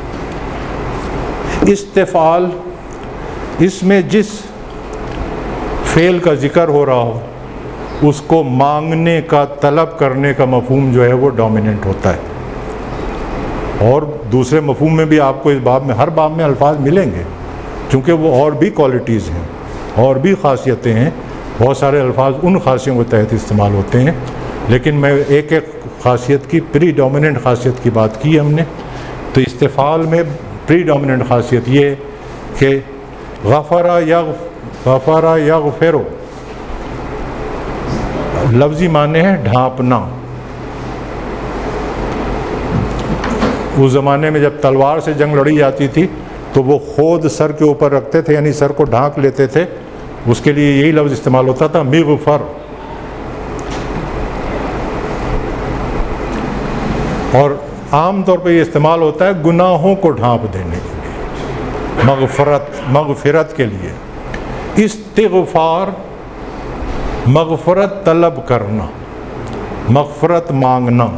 Speaker 1: استفعال، اس میں جس فعل کا ذکر ہو رہا ہو اس کو مانگنے کا، طلب کرنے کا مفہوم جو ہے وہ ڈومیننٹ ہوتا ہے. اور دوسرے مفہوم میں بھی آپ کو اس باب میں، ہر باب میں الفاظ ملیں گے، چونکہ وہ اور بھی کوالٹیز ہیں، اور بھی خاصیتیں ہیں. بہت سارے الفاظ ان خاصیوں کے تحت استعمال ہوتے ہیں، لیکن میں ایک ایک خاصیت کی، پری ڈومیننٹ خاصیت کی بات کی ہم نے. تو استفعال میں پری ڈومیننٹ خاصیت یہ ہے کہ غفر یغ غفر یغفر، لفظی معنی ہے ڈھانپنا. اس زمانے میں جب تلوار سے جنگ لڑی جاتی تھی تو وہ خود سر کے اوپر رکھتے تھے، یعنی سر کو ڈھانک لیتے تھے. اس کے لیے یہی لفظ استعمال ہوتا تھا، مغفر. اور عام طور پہ یہ استعمال ہوتا ہے گناہوں کو ڈھانپ دینے کے لیے، مغفرت مغفرت کے لیے. استغفار، مغفرت طلب کرنا، مغفرت مانگنا.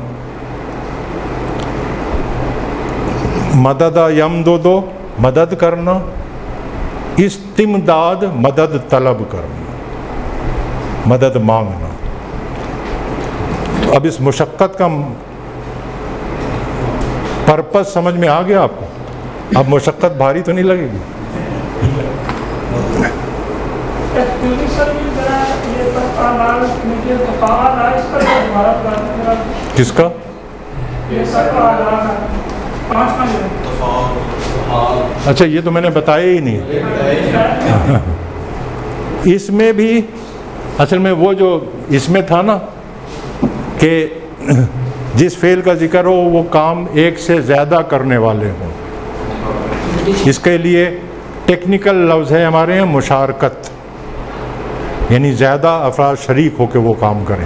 Speaker 1: مدد یمددو، مدد کرنا. استمداد، مدد طلب کرنا، مدد مانگنا. اب اس مشقت کا پرپس سمجھ میں آ گیا آپ کو؟ اب مشقت بھاری تو نہیں لگے گی؟ کس کا؟ اچھا، یہ تو میں نے بتایا ہی نہیں. اس میں بھی اصل میں وہ جو اس میں تھا نا کہ جس فعل کا ذکر ہو وہ کام ایک سے زیادہ کرنے والے ہوں، اس کے لیے ٹیکنیکل لفظ ہے ہمارے یہاں مشارکت. یعنی زیادہ افراد شریک ہو کے وہ کام کریں.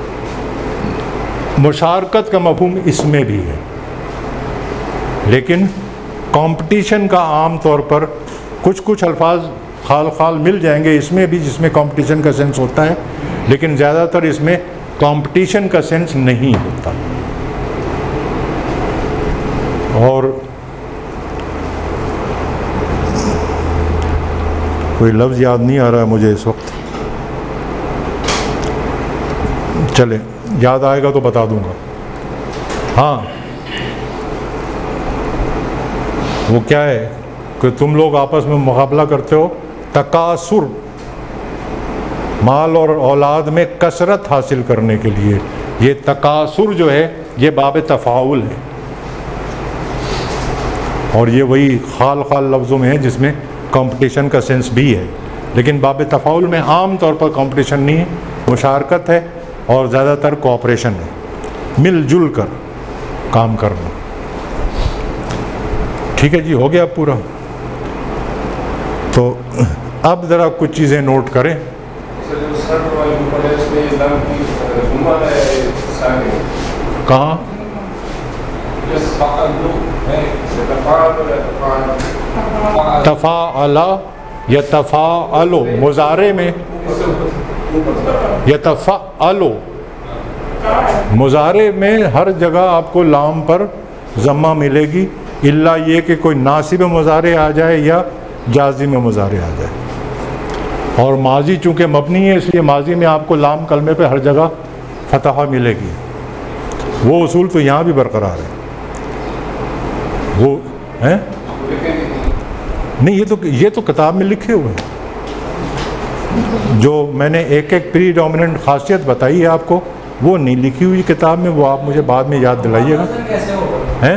Speaker 1: مشارکت کا مفہوم اس میں بھی ہے، لیکن کمپٹیشن کا عام طور پر کچھ کچھ الفاظ خال خال مل جائیں گے اس میں بھی جس میں کمپٹیشن کا سینس ہوتا ہے، لیکن زیادہ تر اس میں کمپٹیشن کا سینس نہیں ہوتا. اور کوئی لفظ یاد نہیں آ رہا ہے مجھے اس وقت، چلے یاد آئے گا تو بتا دوں گا. ہاں وہ کیا ہے کہ تم لوگ آپس میں مقابلہ کرتے ہو، تکاثر، مال اور اولاد میں کثرت حاصل کرنے کے لیے. یہ تکاثر جو ہے یہ باب تفاعل ہے، اور یہ وہی خال خال لفظوں میں ہے جس میں کمپٹیشن کا سینس بھی ہے، لیکن باب تفاعل میں عام طور پر کمپٹیشن نہیں ہے، مشارکت ہے اور زیادہ تر کوآپریشن ہے، مل جل کر کام کرنا. ٹھیک ہے جی، ہو گیا پورا. تو اب ذرا کچھ چیزیں نوٹ کریں. کہاں؟ تفاعل یتفاعل، مضارع میں یتفاعل، مضارع میں ہر جگہ آپ کو لام پر ضمہ ملے گی، الا یہ کہ کوئی ناصب مضارع آ جائے یا جازم مضارع آ جائے. اور ماضی چونکہ مبنی ہے اس لیے ماضی میں آپ کو لام کلمے پہ ہر جگہ فتحہ ملے گی. وہ اصول تو یہاں بھی برقرار ہے. وہ ہیں نہیں، یہ تو یہ تو کتاب میں لکھے ہوئے ہیں. جو میں نے ایک ایک پری ڈومیننٹ خاصیت بتائی ہے آپ کو، وہ نہیں لکھی ہوئی کتاب میں، وہ آپ مجھے بعد میں یاد دلائیے گا. ہیں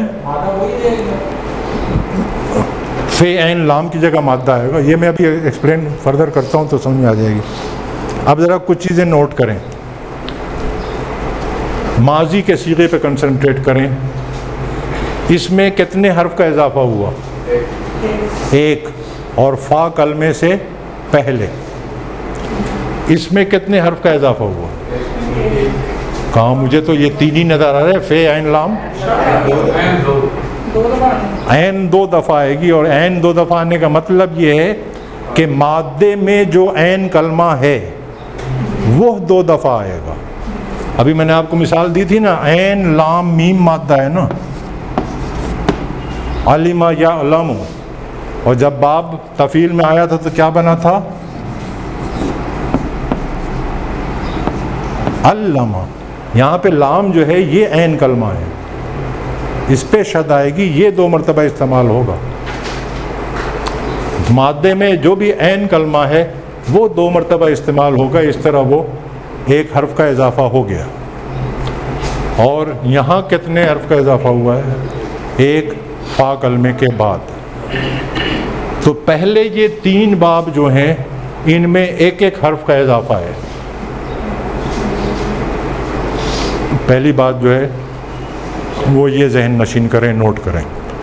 Speaker 1: فے عین لام کی جگہ مادہ آئے گا. یہ میں ابھی ایکسپلین فردر کرتا ہوں تو سمجھ میں آ جائے گی. اب ذرا کچھ چیزیں نوٹ کریں. ماضی کے صیغے پہ کنسنٹریٹ کریں. اس میں کتنے حرف کا اضافہ ہوا؟ ایک، اور فا کلمے سے پہلے. اس میں کتنے حرف کا اضافہ ہوا؟ کہاں؟ مجھے تو یہ تین ہی نظر آ رہے ہیں. فے عین لام عین دو دفعہ آئے گی، اور عین دو دفعہ آنے کا مطلب یہ ہے کہ مادے میں جو عین کلمہ ہے وہ دو دفعہ آئے گا. ابھی میں نے آپ کو مثال دی تھی نا، عین لام میم مادہ ہے نا، علم یعلم، اور جب باب تفعیل میں آیا تھا تو کیا بنا تھا؟ علم. یہاں پہ لام جو ہے یہ عین کلمہ ہے، اس پہ شد آئے گی، یہ دو مرتبہ استعمال ہوگا. مادے میں جو بھی عین کلمہ ہے وہ دو مرتبہ استعمال ہوگا. اس طرح وہ ایک حرف کا اضافہ ہو گیا. اور یہاں کتنے حرف کا اضافہ ہوا ہے؟ ایک، فا کلمے کے بعد. تو پہلے یہ تین باب جو ہیں ان میں ایک ایک حرف کا اضافہ ہے. پہلی بات جو ہے وہ یہ ذہن نشین کریں، نوٹ کریں.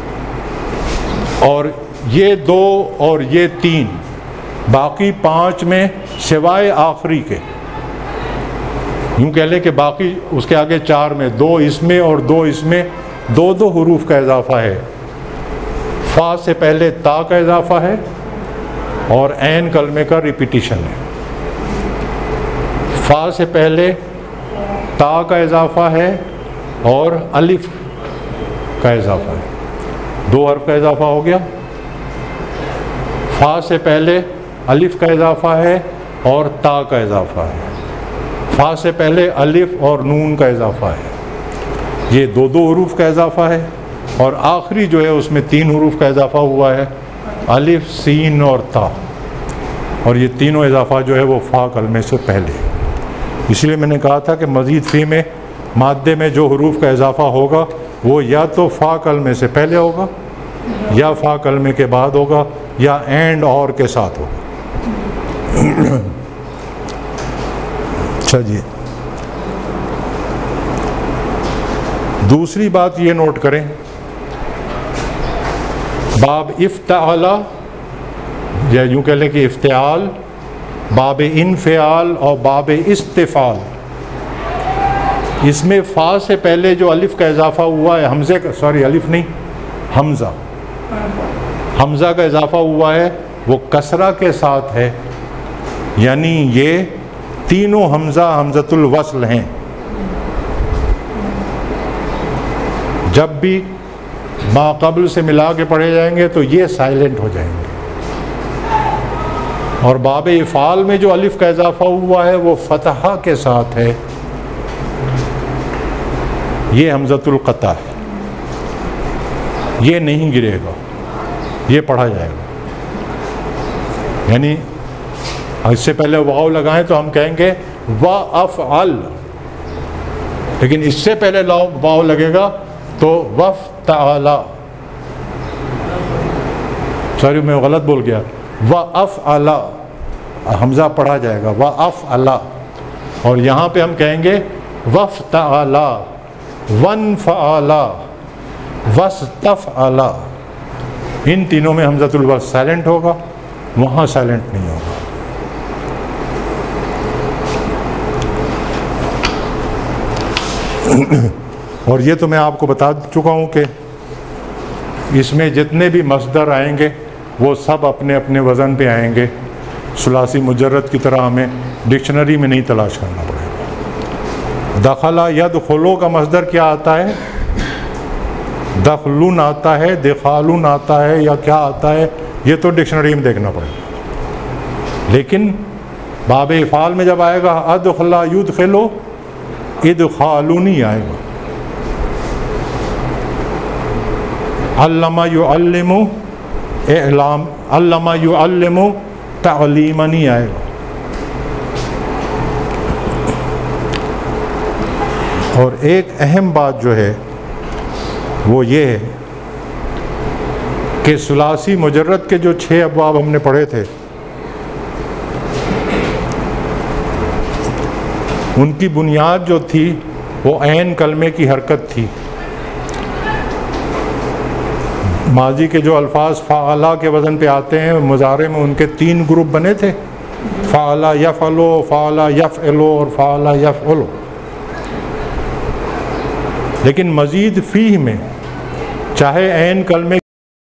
Speaker 1: اور یہ دو اور یہ تین، باقی پانچ میں سوائے آخری کے، یوں کہہ لیں کہ باقی اس کے آگے چار میں، دو اس میں اور دو اس میں، دو دو حروف کا اضافہ ہے. فا سے پہلے تا کا اضافہ ہے اور عین کلمے کا ریپیٹیشن ہے. فا سے پہلے تا کا اضافہ ہے اور الف کا اضافہ ہے. دو حرف کا اضافہ ہو گیا. فا سے پہلے الف کا اضافہ ہے اور تا کا اضافہ ہے. فا سے پہلے الف اور نون کا اضافہ ہے. یہ دو دو حروف کا اضافہ ہے. اور آخری جو ہے اس میں تین حروف کا اضافہ ہوا ہے، الف، سین اور تا. اور یہ تینوں اضافہ جو ہے وہ فا کلمے سے پہلے. اس لیے میں نے کہا تھا کہ مزید فی میں مادے میں جو حروف کا اضافہ ہوگا وہ یا تو فا کلمے سے پہلے ہوگا یا فا کلمے کے بعد ہوگا یا اینڈ اور کے ساتھ ہوگا. اچھا جی، دوسری بات یہ نوٹ کریں، باب افتعال یا یوں کہہ لیں کہ افتعال باب انفعال اور باب استفعال، اس میں فا سے پہلے جو الف کا اضافہ ہوا ہے، حمزے کا، سوری الف نہیں، حمزہ حمزہ کا اضافہ ہوا ہے، وہ کسرہ کے ساتھ ہے، یعنی یہ تینوں حمزہ حمزۃ الوصل ہیں. جب بھی ما قبل سے ملا کے پڑھے جائیں گے تو یہ سائلنٹ ہو جائیں گے. اور باب افعال میں جو الف کا اضافہ ہوا ہے وہ فتحہ کے ساتھ ہے، یہ حمزۃ القطع ہے، یہ نہیں گرے گا، یہ پڑھا جائے گا. یعنی اس سے پہلے واو لگائیں تو ہم کہیں گے وَأَفْعَلْ، لیکن اس سے پہلے واو لگے گا تو وَفْتَعَلَ، سوری میں غلط بول گیا، وَأَفْعَلَ حمزہ پڑھا جائے گا، وَأَفْعَلَ. اور یہاں پہ ہم کہیں گے وَفْتَعَلَ، وَانْفَعَلَ، وَاسْتَفْعَلَ. ان تینوں میں حمزۃ الوصل سائلنٹ ہوگا، وہاں سائلنٹ نہیں ہوگا. اور یہ تو میں آپ کو بتا چکا ہوں کہ اس میں جتنے بھی مصدر آئیں گے وہ سب اپنے اپنے وزن پہ آئیں گے. ثلاثی مجرد کی طرح ہمیں ڈکشنری میں نہیں تلاش کرنا پڑے گا. دخلا یدخلو کا مصدر کیا آتا ہے؟ دخلون آتا ہے، دخالون آتا ہے، یا کیا آتا ہے، یہ تو ڈکشنری میں دیکھنا پڑے گا. لیکن باب افعال میں جب آئے گا ادخلا یدخلو، ادخالونی آئے گا. علمہ یعلم اعلام، علمہ یعلم تعلیما نہیں آئے گا. اور ایک اہم بات جو ہے وہ یہ ہے کہ ثلاثی مجرد کے جو چھ ابواب ہم نے پڑھے تھے ان کی بنیاد جو تھی وہ عین کلمے کی حرکت تھی. ماضی کے جو الفاظ فعلا کے وزن پہ آتے ہیں مضارع میں ان کے تین گروپ بنے تھے، فعلا یفعلو، فعلا یفعلو اور فعلا یفعلو. لیکن مزید فیہ میں چاہے عین کلمے